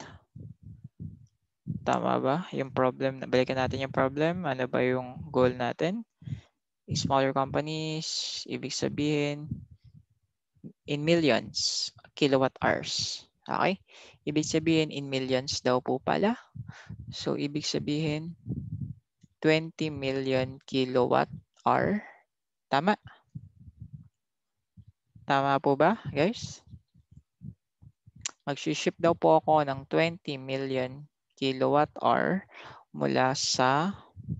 Tama ba? Yung problem, balikan natin yung problem. Ano ba yung goal natin? Smaller companies, ibig sabihin, in millions, kilowatt hours. Okay? Ibig sabihin, in millions daw po pala. So, ibig sabihin, twenty million kilowatt hour. Tama? Tama po ba, guys? Mag-ship daw po ako ng twenty million kilowatt hour mula sa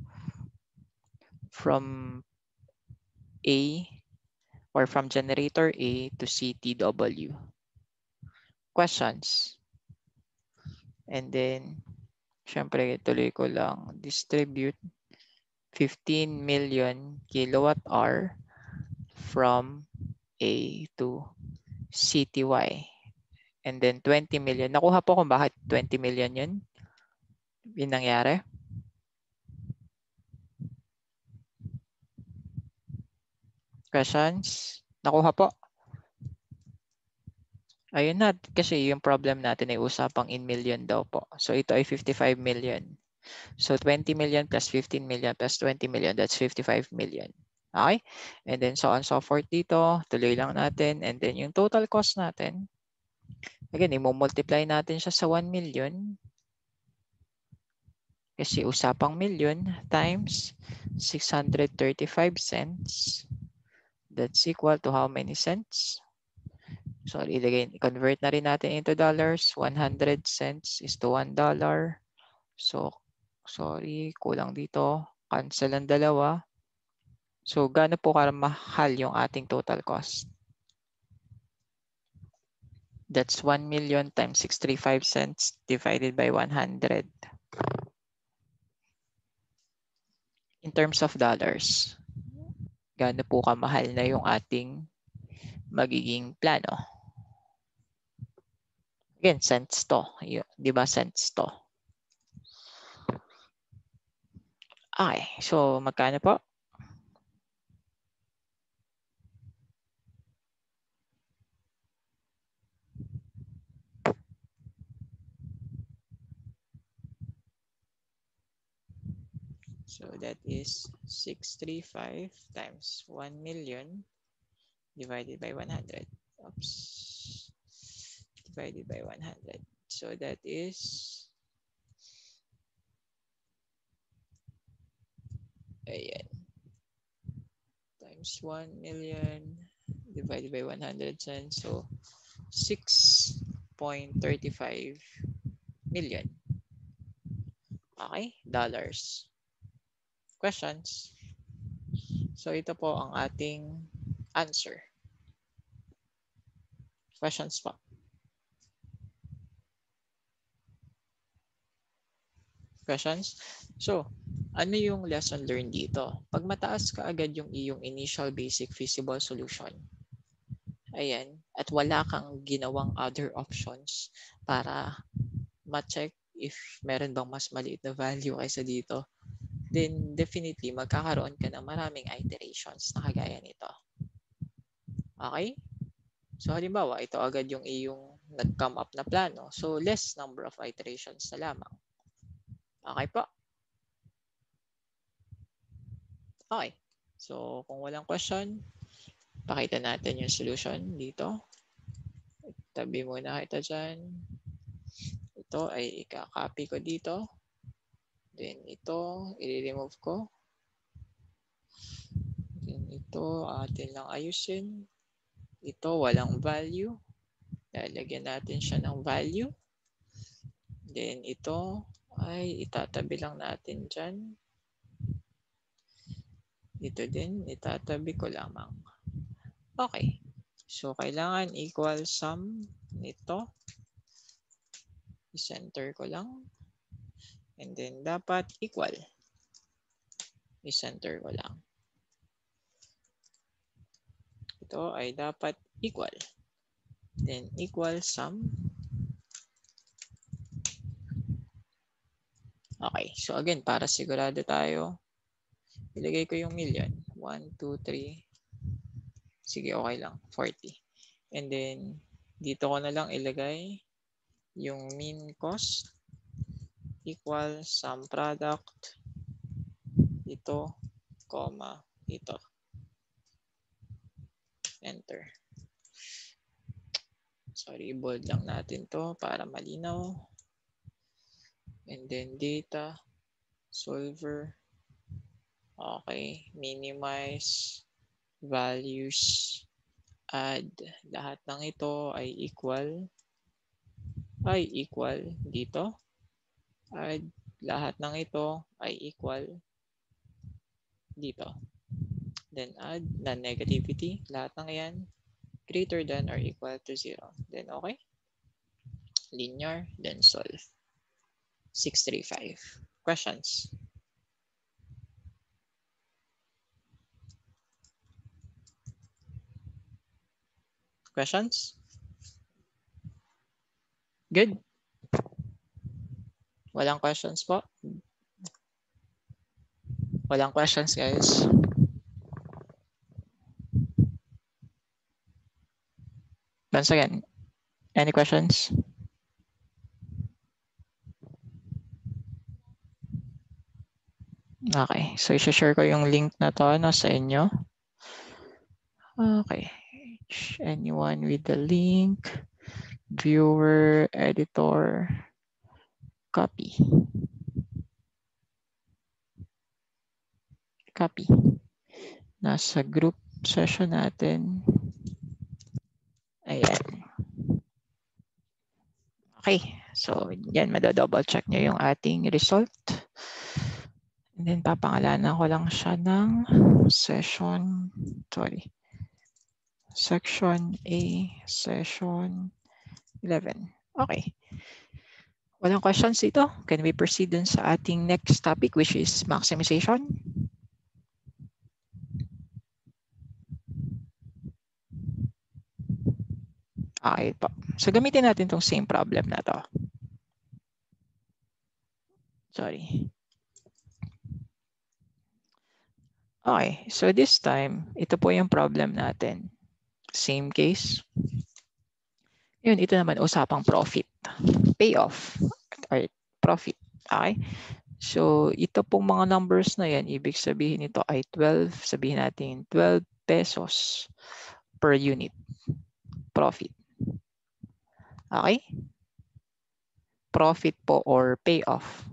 from A or from generator A to C T W. Questions? And then, syempre, tuloy ko lang, distribute fifteen million kilowatt hour from A to C T Y. And then twenty million. Nakuha po kung bakit twenty million yun? Yun nangyari? Questions? Nakuha po? Ayun na, kasi yung problem natin ay usapang in million daw po. So ito ay fifty-five million. So twenty million plus fifteen million plus twenty million, that's fifty-five million. Okay? And then so on so forth dito, tuloy lang natin. And then yung total cost natin, again, i-multiply natin siya sa one million. Kasi usapang million times six hundred thirty-five cents. That's equal to how many cents? So, ilagay, convert na rin natin into dollars. one hundred cents is to one dollar. So, sorry, kulang dito. Cancel ang dalawa. So, gaano po kamahal yung ating total cost? That's one million times six hundred thirty-five cents divided by one hundred. In terms of dollars, gaano po kamahal na yung ating magiging plano? Again, cents to. Di ba cents to? Okay, so magkano po? So that is six hundred thirty-five times one million divided by one hundred. Oops. Divided by one hundred. So that is, ayan, times one million divided by one hundred cents. So six point three five million. Okay, dollars. Questions? So ito po ang ating answer. Questions pa? Questions? So, ano yung lesson learned dito? Pag mataas ka agad yung iyong initial basic feasible solution, ayan, at wala kang ginawang other options para ma-check if meron bang mas maliit na value kaysa dito, then definitely magkakaroon ka ng maraming iterations na kagaya nito. Okay? So halimbawa, ito agad yung iyong nag-come up na plano. So less number of iterations na lamang. Okay po? Okay. So kung walang question, pakita natin yung solution dito. Tabi muna kita dyan. Ito ay ika-copy ko dito. Then ito, i-remove ko. Then ito, atin lang ayusin. Ito, walang value. Lalagyan natin siya ng value. Then ito ay itatabi lang natin dyan. Ito din, itatabi ko lamang. Okay. So, kailangan equal sum nito. I-center ko lang. And then, dapat equal. I-center ko lang. Ito ay dapat equal. Then, equal sum. Okay, so again, para sigurado tayo, ilagay ko yung million. one, two, three. Sige, okay lang. forty. And then, dito ko na lang ilagay yung mean cost equal sum product dito, comma, dito. Enter. Sorry, bold lang natin to para malinaw. And then data, solver. Okay, minimize, values, add. Lahat ng ito ay equal. Ay equal dito. Add. Lahat ng ito ay equal dito. Then add non-negativity. Lahat ng yan greater than or equal to zero. Then okay. Linear. Then solve. six three five. Questions? Questions? Good. Walang questions po? Walang questions, guys. Once again, any questions? Okay, so i-share ko yung link na to no, sa inyo. Okay, anyone with the link, viewer, editor, copy. Copy. Nasa group session natin. Ayan. Okay, so yan, madadouble check nyo yung ating result. And then papangalanan ko lang siya ng session, sorry, section A, session eleven. Okay. Walang questions dito. Can we proceed dun sa ating next topic, which is maximization? Okay po. So gamitin natin tong same problem na to. Sorry. Okay, so this time, ito po yung problem natin. Same case. Yun, ito naman, usapang profit. Payoff. Or profit. Okay? So, ito pong mga numbers na yan, ibig sabihin ito ay twelve, sabihin natin twelve pesos per unit. Profit. Okay? Profit po or payoff.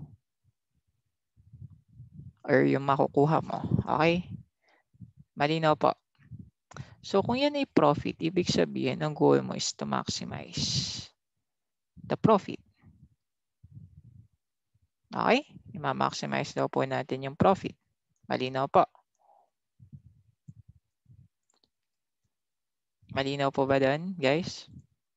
Or yung makukuha mo. Okay? Malinaw po. So, kung yan ay profit, ibig sabihin, ang goal mo is to maximize the profit. Okay? I-maximize daw po natin yung profit. Malinaw po. Malinaw po ba doon, guys?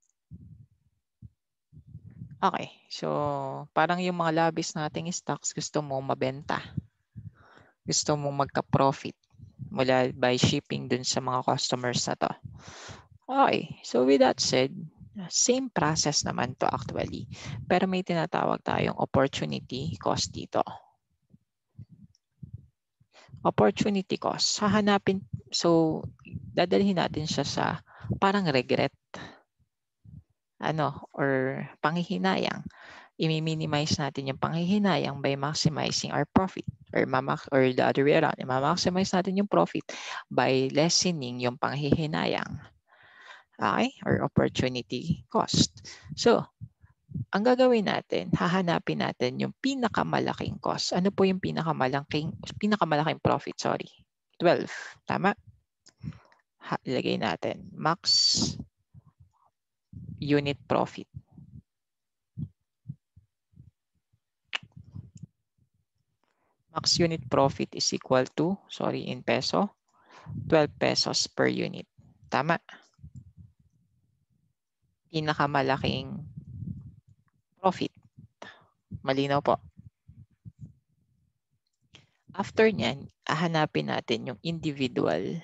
Okay. So, parang yung mga labis nating stocks, gusto mo mabenta. Gusto mong magka-profit mula by shipping dun sa mga customers na to. Okay. So, with that said, same process naman to actually. Pero may tinatawag tayong opportunity cost dito. Opportunity cost. Hahanapin, so dadalhin natin siya sa parang regret. Ano, or panghihinayang. I-minimize natin yung panghihinayang by maximizing our profit. Or, or the other way around, i-maximize natin yung profit by lessening yung panghihinayang. Okay? Or opportunity cost. So, ang gagawin natin, hahanapin natin yung pinakamalaking cost. Ano po yung pinakamalaking, pinakamalaking profit? Sorry. twelve. Tama? Ha, ilagay natin. Max unit profit. Max unit profit is equal to, sorry, in peso, twelve pesos per unit. Tama? Pinakamalaking profit. Malinaw po. After nyan, hahanapin natin yung individual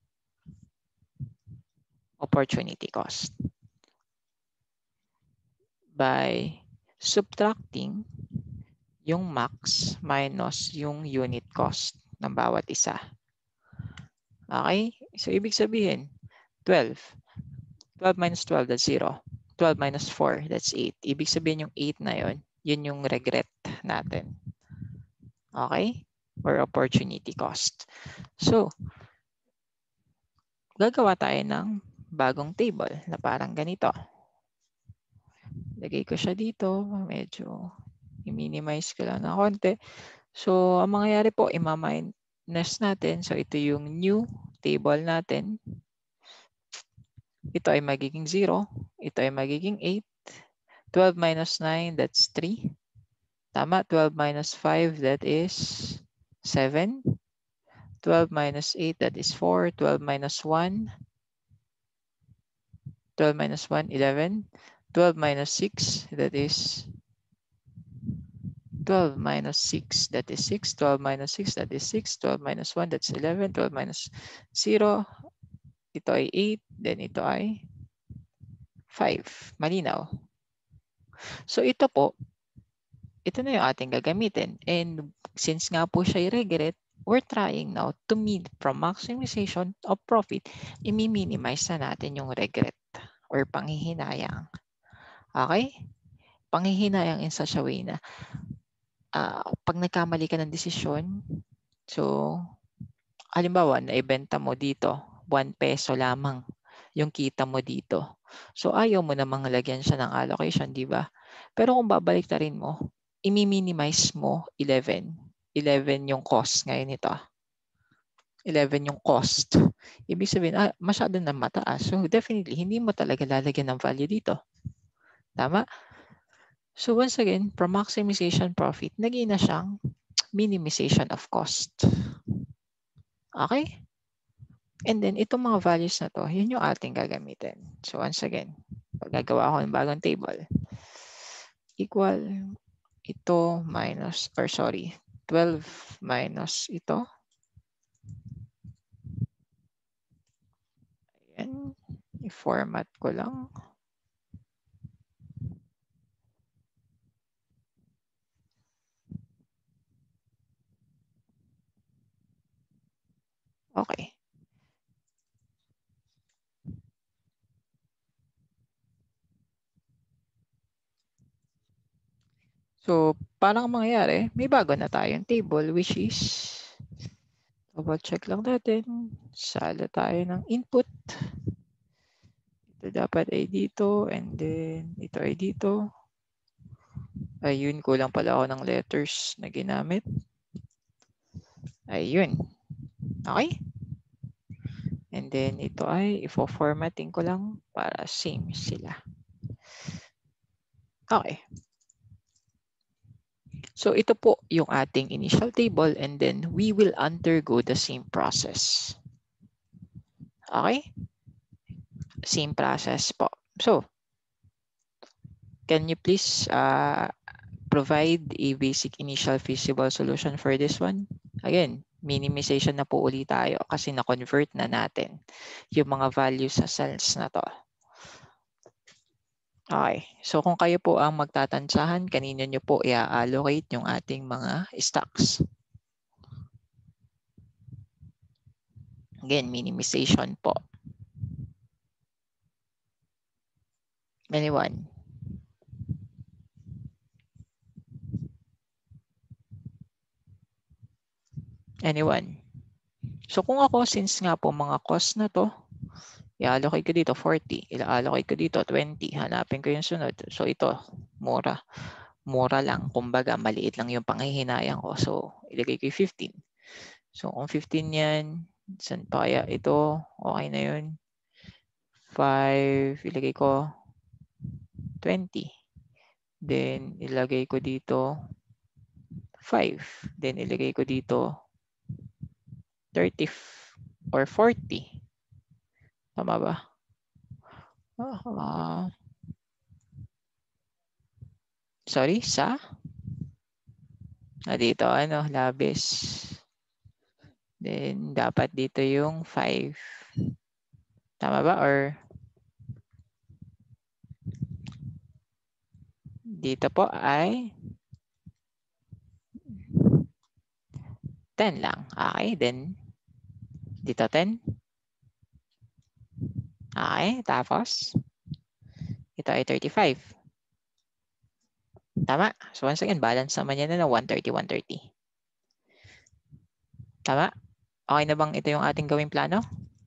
opportunity cost by subtracting yung max minus yung unit cost ng bawat isa. Okay? So, ibig sabihin, twelve. twelve minus twelve, that's zero. twelve minus four, that's eight. Ibig sabihin yung eight na yun, yun yung regret natin. Okay? Or opportunity cost. So, gagawa tayo ng bagong table na parang ganito. Lagay ko siya dito. Medyo i-minimize ko lang ng konti. So, ang mangyayari po, ima-minus natin. So, ito yung new table natin. Ito ay magiging zero. Ito ay magiging eight. twelve minus nine, that's three. Tama, twelve minus five, that is seven. twelve minus eight, that is four. twelve minus one, twelve minus one, eleven. twelve minus six, that is twelve minus six, that is six. twelve minus six, that is six. twelve minus one, that's eleven. twelve minus zero, ito ay eight. Then ito ay five. Malinaw. So ito po, ito na yung ating gagamitin. And since nga po siya i-regret, we're trying now to meet from maximization of profit, i-minimize na natin yung regret or panghihinayang. Okay? Panghihinayang in such a way na uh, pag nagkamali ka ng desisyon, so halimbawa, naibenta mo dito, one peso lamang yung kita mo dito. So ayaw mo namang lagyan siya ng allocation, di ba? Pero kung babalik ta rin mo, i-minimize mo eleven. eleven yung cost ngayon nito. eleven yung cost. Ibig sabihin, ah, masyado na mataas. So definitely, hindi mo talaga lalagyan ng value dito. Tama? So once again, from maximization profit, naging na siyang minimization of cost. Okay? And then, itong mga values na to, yun yung ating gagamitin. So once again, gagawa ako ng bagong table. Equal ito minus, or sorry, twelve minus ito. Ayan. I-format ko lang. Okay. So, parang mangyayari, may bago na tayong table which is, double check lang natin, sala tayo ng input. Ito dapat ay dito and then ito ay dito. Ayun, kulang pala ako ng letters na ginamit. Ayun. Okay? And then ito ay ifo-formatting ko lang para same sila. Okay. So ito po yung ating initial table and then we will undergo the same process. Okay? Same process po. So, can you please uh, provide a basic initial feasible solution for this one? Again, minimization na po ulit tayo kasi na-convert na natin yung mga values sa cells na to. Okay. So kung kayo po ang magtatantsahan, kanino nyo po i-allocate yung ating mga stocks? Again, minimization po. Anyone? Anyone? So kung ako, since nga po mga cost na to, i-allocate ko dito forty, i-allocate ko dito twenty, hanapin ko yung sunod. So ito, mura. Mura lang, kumbaga maliit lang yung panghihinayang ko. So ilagay ko yung fifteen. So kung fifteen yan, saan pa kaya ito? Okay na yun. five, ilagay ko twenty. Then ilagay ko dito five. Then ilagay ko dito thirty or forty. Tama ba? Uh, sorry, sa? Ah, dito, ano, labis. Then, dapat dito yung five. Tama ba? Or dito po ay ten lang. Okay, then dito ten. Okay, tapos ito ay thirty-five. Tama. So once again, balance naman yan na one thirty, one thirty. Tama? Okay na bang ito yung ating gawing plano?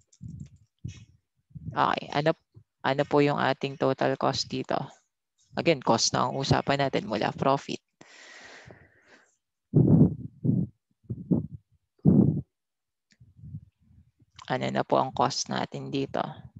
Okay. Ano, ano po yung ating total cost dito? Again, cost na ang usapan natin mula profit. Ano na po ang cost natin dito?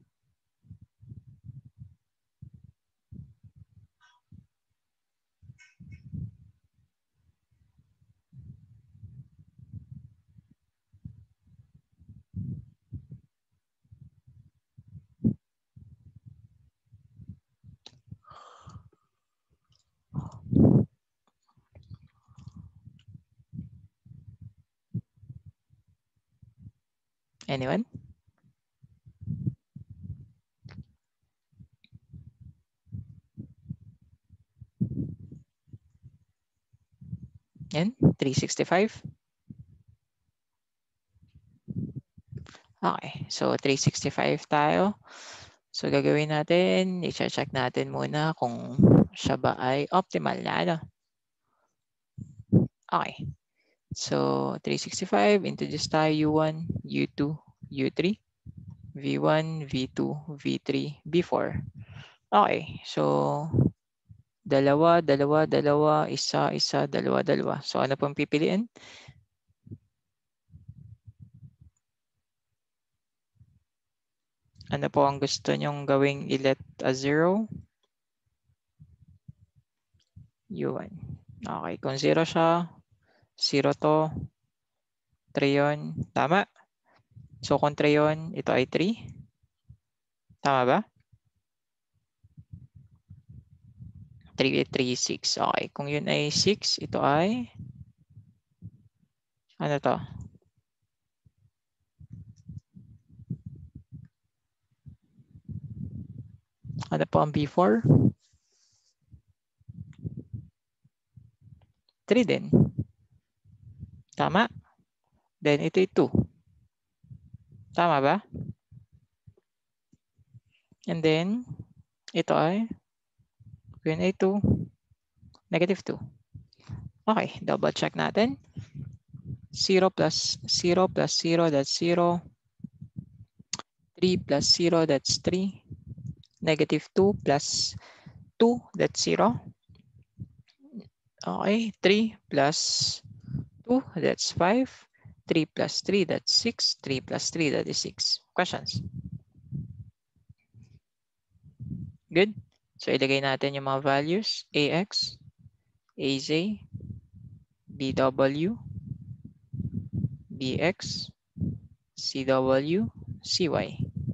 Anyone? Yan, three sixty-five. Okay, so three sixty-five tayo. So gagawin natin, i-check natin muna kung siya ba ay optimal na. Ano? Okay. So three sixty-five, introduce tayo U one, U two, U three, V one, V two, V three, V four. Okay, so dalawa, dalawa, dalawa, isa, isa, dalawa, dalawa. So ano pong pipiliin? Ano po ang gusto nyong gawing i-let as zero? U one. Okay, kung zero siya, zero to, three yun. Tama? So kung three yun, ito ay three. Tama ba? three, three, six. Okay, kung yun ay six, ito ay ano to? Ano po ang B four? three din. Tama? Then ito ay two. Tama ba? And then, ito ay yun ay two, negative two. Okay, double check natin. zero plus zero plus zero, that's zero. three plus zero, that's three. Negative two plus two, that's zero. Okay, three plus two, that's five. three plus three, that's six. three plus three, that is six. Questions? Good? So, ilagay natin yung mga values. A X, A Z, B W, B X, C W, C Y.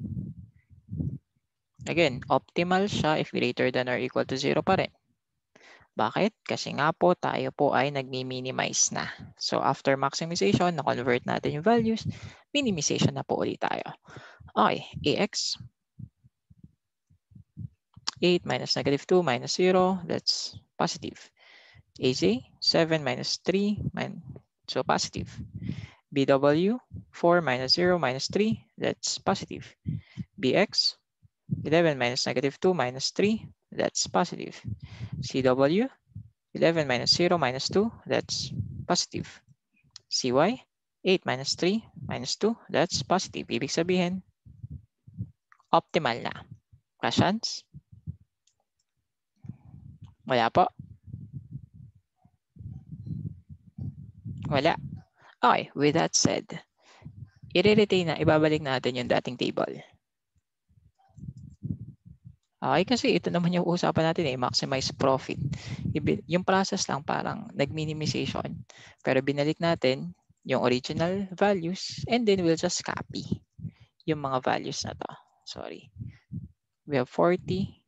Again, optimal siya if greater than or equal to zero pa rin. Bakit? Kasi nga po tayo po ay nagmi-minimize na. So after maximization, na-convert natin yung values, minimization na po ulit tayo. Okay, A X, eight minus negative two minus zero, that's positive. A Z, seven minus three, so positive. B W, four minus zero minus three, that's positive. B X, eleven minus negative two minus three, that's positive. C W, eleven minus zero minus two, that's positive. C Y, eight minus three minus two, that's positive. Ibig sabihin, optimal na. Questions? Wala po? Wala. Okay, with that said, i-retain na, ibabalik natin yung dating table. Okay, kasi ito naman yung usapan natin eh, maximize profit. Yung process lang parang nag-minimization. Pero binalik natin yung original values and then we'll just copy yung mga values na to. Sorry. We have forty.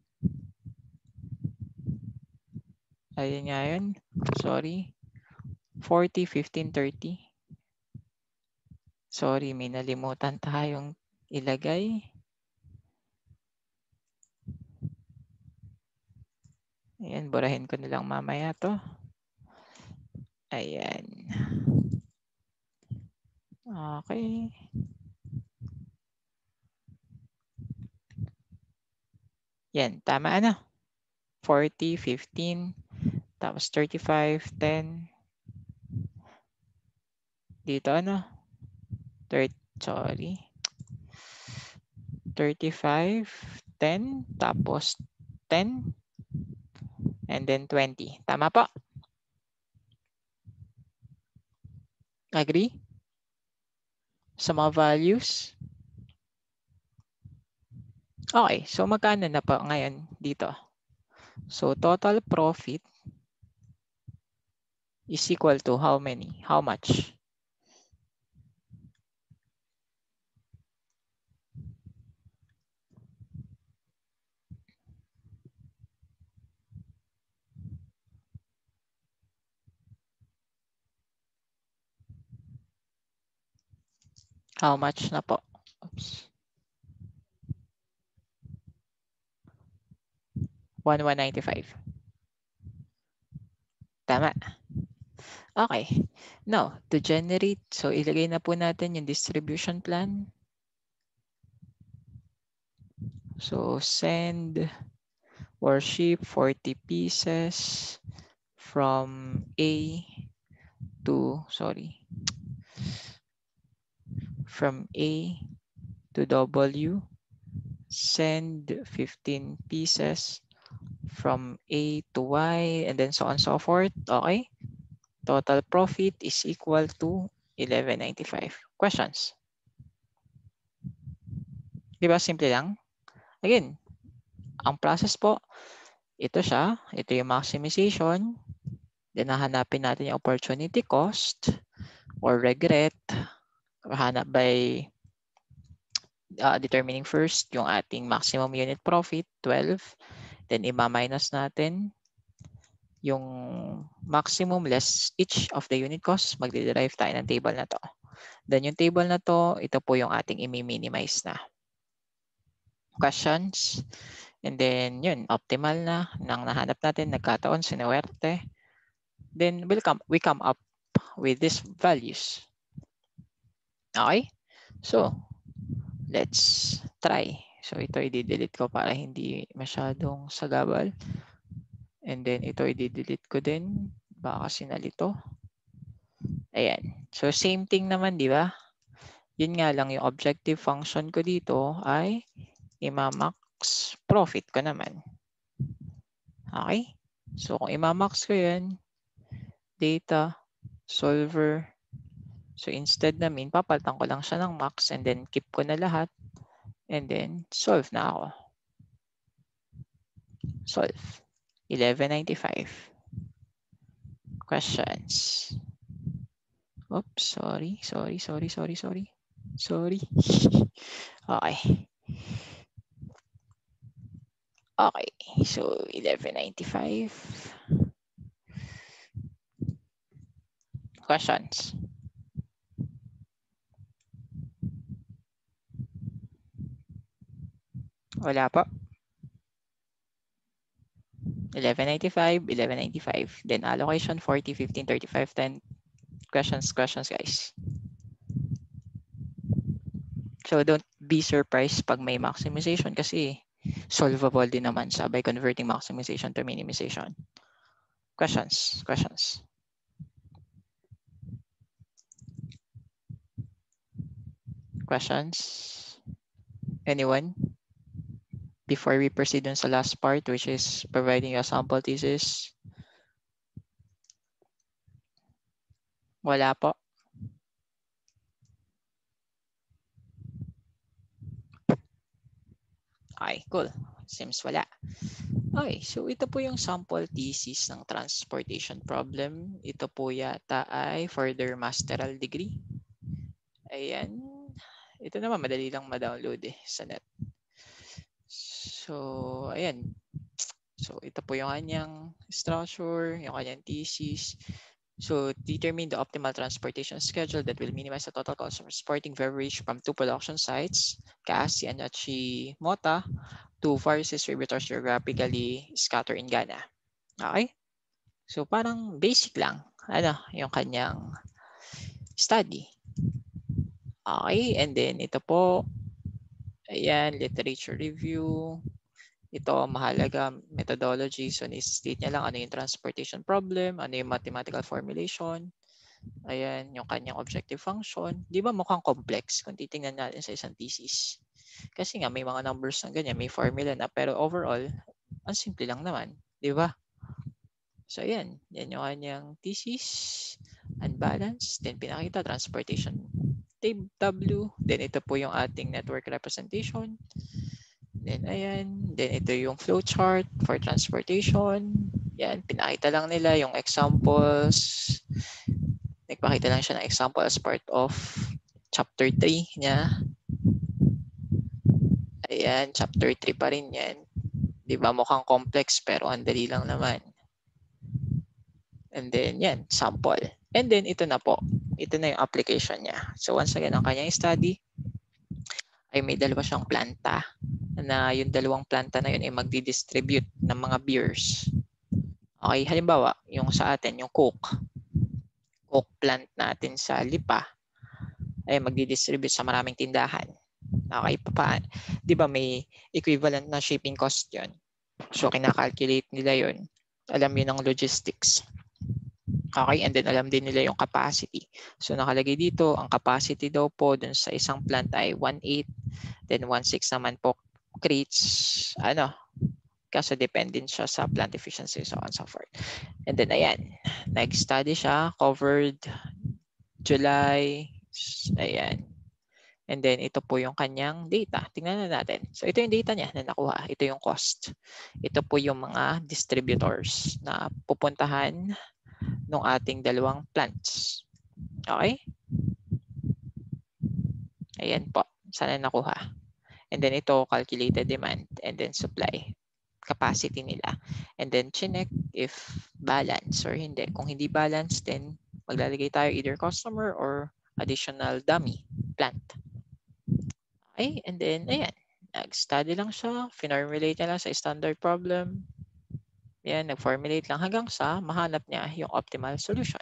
Ayun nga yun. Sorry. forty, fifteen, thirty. Sorry, may nalimutan tayong ilagay. Ayan, burahin ko na lang mamaya to. Ayan. Okay. Yan, tama ano? forty, fifteen, tapos thirty-five, ten. Dito ano? thirty, sorry. thirty-five, ten, tapos ten, and then twenty. Tama po? Agree? Sa mga values? Okay, so magkano na po ngayon dito? So total profit is equal to how many? How much? How much na po? Oops. one thousand one hundred ninety-five. Tama. Okay. Now, to generate, so ilagay na po natin yung distribution plan. So send or ship forty pieces from A to, sorry, from A to W. Send fifteen pieces from A to Y, and then so on and so forth. Okay. Total profit is equal to eleven ninety-five. Questions? Di ba simple lang? Again, ang process po, ito siya. Ito yung maximization. Then hahanapin natin yung opportunity cost or regret. Hanap by uh, determining first yung ating maximum unit profit, twelve. Then ima-minus natin yung maximum less each of the unit costs. Magde-derive tayo ng table na to. Then yung table na to, ito po yung ating i-minimize na. Questions? And then yun, optimal na nang nahanap natin, nagkataon, sinuwerte. Then we'll come, we come up with these values. Okay? So, let's try. So ito i-delete ko para hindi masyadong sagabal. And then ito i-delete ko din. Baka kasi nalito. Ayan. So same thing naman, di ba? Yun nga lang yung objective function ko dito ay ima-max profit ko naman. Okay? So kung ima-max ko yan, data, solver. So instead na min, papalitan ko lang siya ng max and then keep ko na lahat. And then solve na ako. Solve. eleven ninety-five. Questions? Oops, sorry, sorry, sorry, sorry, sorry. Sorry. Okay. Okay, so eleven ninety-five. Questions? Wala po. eleven ninety-five, eleven ninety-five. Then allocation forty, fifteen, thirty-five, ten. Questions, questions guys. So don't be surprised pag may maximization kasi solvable din naman siya by converting maximization to minimization. Questions, questions. Questions? Anyone? Before we proceed on sa last part, which is providing a sample thesis. Wala po. Okay, cool. Seems wala. Okay, so ito po yung sample thesis ng transportation problem. Ito po yata ay further masteral degree. Ayan. Ito naman, madali lang ma-download eh sa net. So, ayan. So, ito po yung kanyang structure, yung kanyang thesis. So, determine the optimal transportation schedule that will minimize the total cost of transporting beverage from two production sites, Kaasi and Achimota, to various distributors geographically scattered in Ghana. Okay? So, parang basic lang. Ano, yung kanyang study. Okay, and then ito po, ayan, literature review. Ito, mahalaga, methodology. So, ni-state niya lang ano yung transportation problem, ano yung mathematical formulation. Ayan, yung kanyang objective function. Di ba mukhang complex kung titingnan natin sa isang thesis? Kasi nga, may mga numbers na ganyan, may formula na. Pero overall, ang simple lang naman. Di ba? So, ayan. Yan yung kanyang thesis. Unbalanced. Then, pinakita, transportation W. Then, ito po yung ating network representation. Then, ayan. Then, ito yung flowchart for transportation. Yan. Pinakita lang nila yung examples. Nagpakita lang siya ng example as part of chapter three niya. Ayan. Chapter three pa rin yan. Di ba? Mukhang complex pero ang dali lang naman. And then, yan. Sample. And then, ito na po. Ito na yung application niya. So, once again, ang kanyang study ay may dalawa siyang planta na yung dalawang planta na yun ay magdi-distribute ng mga beers. Okay, halimbawa, yung sa atin, yung Coke. Coke plant natin sa Lipa ay magdi-distribute sa maraming tindahan. Okay, pa, di ba may equivalent na shipping cost yun? So, kinakalculate nila yun. Alam yun ng logistics. Okay, and then alam din nila yung capacity. So, nakalagay dito, ang capacity daw po dun sa isang plant ay one eighth, then one sixth naman po crates, ano, kasi dependent siya sa plant efficiency, so on and so forth. And then, ayan, nag-study siya, covered July, ayan. And then, ito po yung kanyang data. Tingnan na natin. So, ito yung data niya na nakuha. Ito yung cost. Ito po yung mga distributors na pupuntahan ng ating dalawang plants. Okay? Ayan po. Sana nakuha. And then ito, calculated demand and then supply capacity nila. And then chinek if balance or hindi. Kung hindi balance, then maglalagay tayo either customer or additional dummy plant. Okay? And then, ayan. Nag-study lang siya. Finormulate niya lang sa standard problem. Yan, nag-formulate lang hanggang sa mahanap niya yung optimal solution.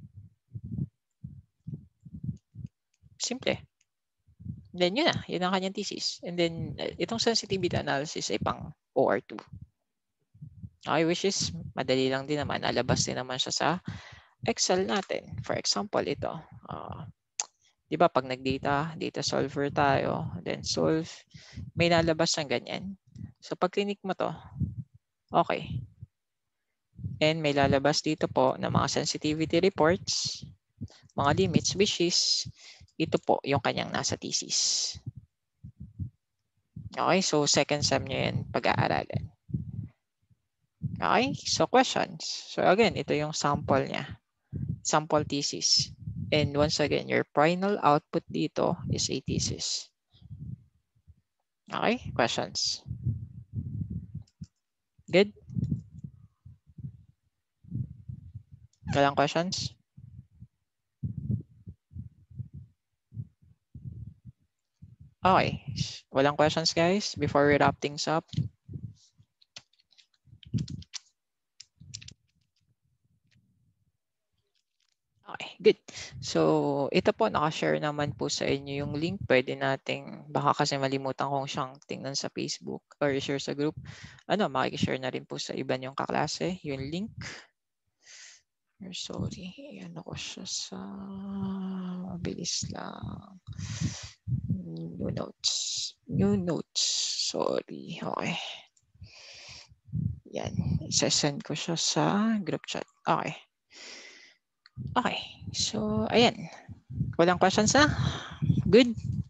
Simple. Then yun na, yun ang kanyang thesis. And then itong sensitivity analysis ay pang O R two. Okay, which is madali lang din naman. Nalabas din naman siya sa Excel natin. For example, ito. Uh, di ba pag nag-data, data solver tayo, then solve, may nalabas ng ganyan. So pag clinic mo to, okay. And may lalabas dito po ng mga sensitivity reports, mga limits, which is ito po yung kanyang nasa thesis. Okay, so second sem nyo yan pag-aaralan. Okay, so questions. So again, ito yung sample niya. Sample thesis. And once again, your final output dito is a thesis. Okay, questions. Good? Walang questions? Okay. Walang questions, guys, before we wrap things up? Okay, good. So, ito po, nakashare naman po sa inyo yung link. Pwede nating, baka kasi malimutan kong siyang tingnan sa Facebook or share sa group. Ano, makikishare na rin po sa iba niyong kaklase, yung link. Sorry, ano ko siya sa mabilis lang. New notes. New notes. Sorry. Okay. Yan. Isasend ko siya sa group chat. Okay. Okay. So, ayan. Walang questions na? Good?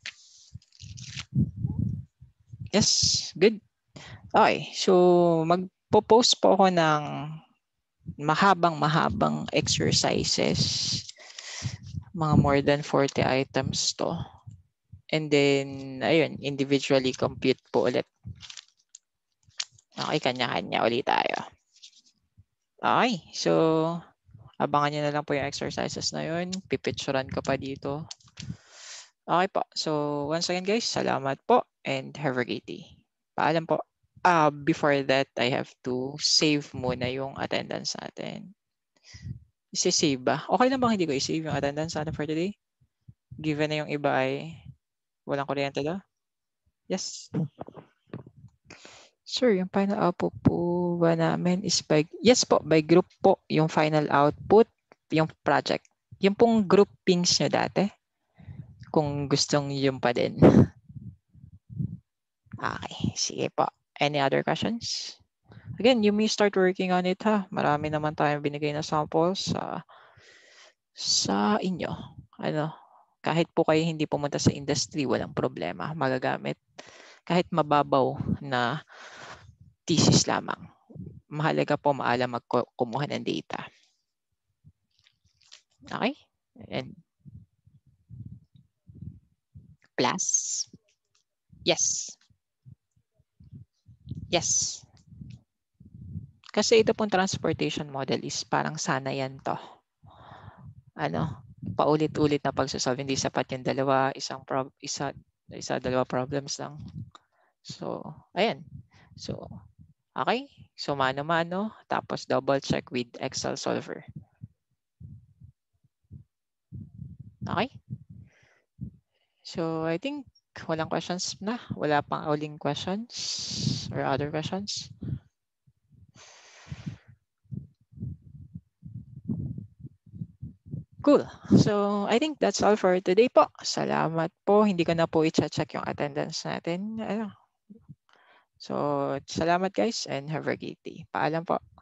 Yes. Good. Okay. So, magpo-post po ako ng mahabang-mahabang exercises. Mga more than forty items to. And then, ayun, individually compute po ulit. Okay, kanya-kanya ulit tayo. Okay, so, abangan nyo na lang po yung exercises na yun. Pipicturan ko pa dito. Okay po. So, once again guys, salamat po and have a great day. Paalam po. Uh, before that, I have to save muna yung attendance natin. Isi-save ba? Okay lang bang hindi ko i-save yung attendance natin for today? Given na yung iba ay walang kuryente daw? Yes. Sir, yung final output po ba namin is by, yes po, by group po, yung final output, yung project. Yung pong groupings nyo dati, kung gustong yun pa din. Okay, sige po. Any other questions? Again, you may start working on it ha. Marami naman tayong binigay na samples sa, sa inyo. Ano, kahit po kayo hindi pumunta sa industry, walang problema. Magagamit kahit mababaw na thesis lamang. Mahalaga po maalam magkumuha ng data. Okay? And plus, yes. Yes. Kasi ito pong transportation model is parang sana yan to. Ano, paulit-ulit na pagsasolve, hindi sapat yung dalawa, isang prob isa isa dalawa problems lang. So, ayan. So, okay? So, mano-mano, tapos double check with Excel solver. Okay? So, I think walang questions na. Wala pang uling questions or other questions. Cool. So, I think that's all for today po. Salamat po. Hindi ko na po i-check yung attendance natin. Ano? So, salamat guys and have a great day. Paalam po.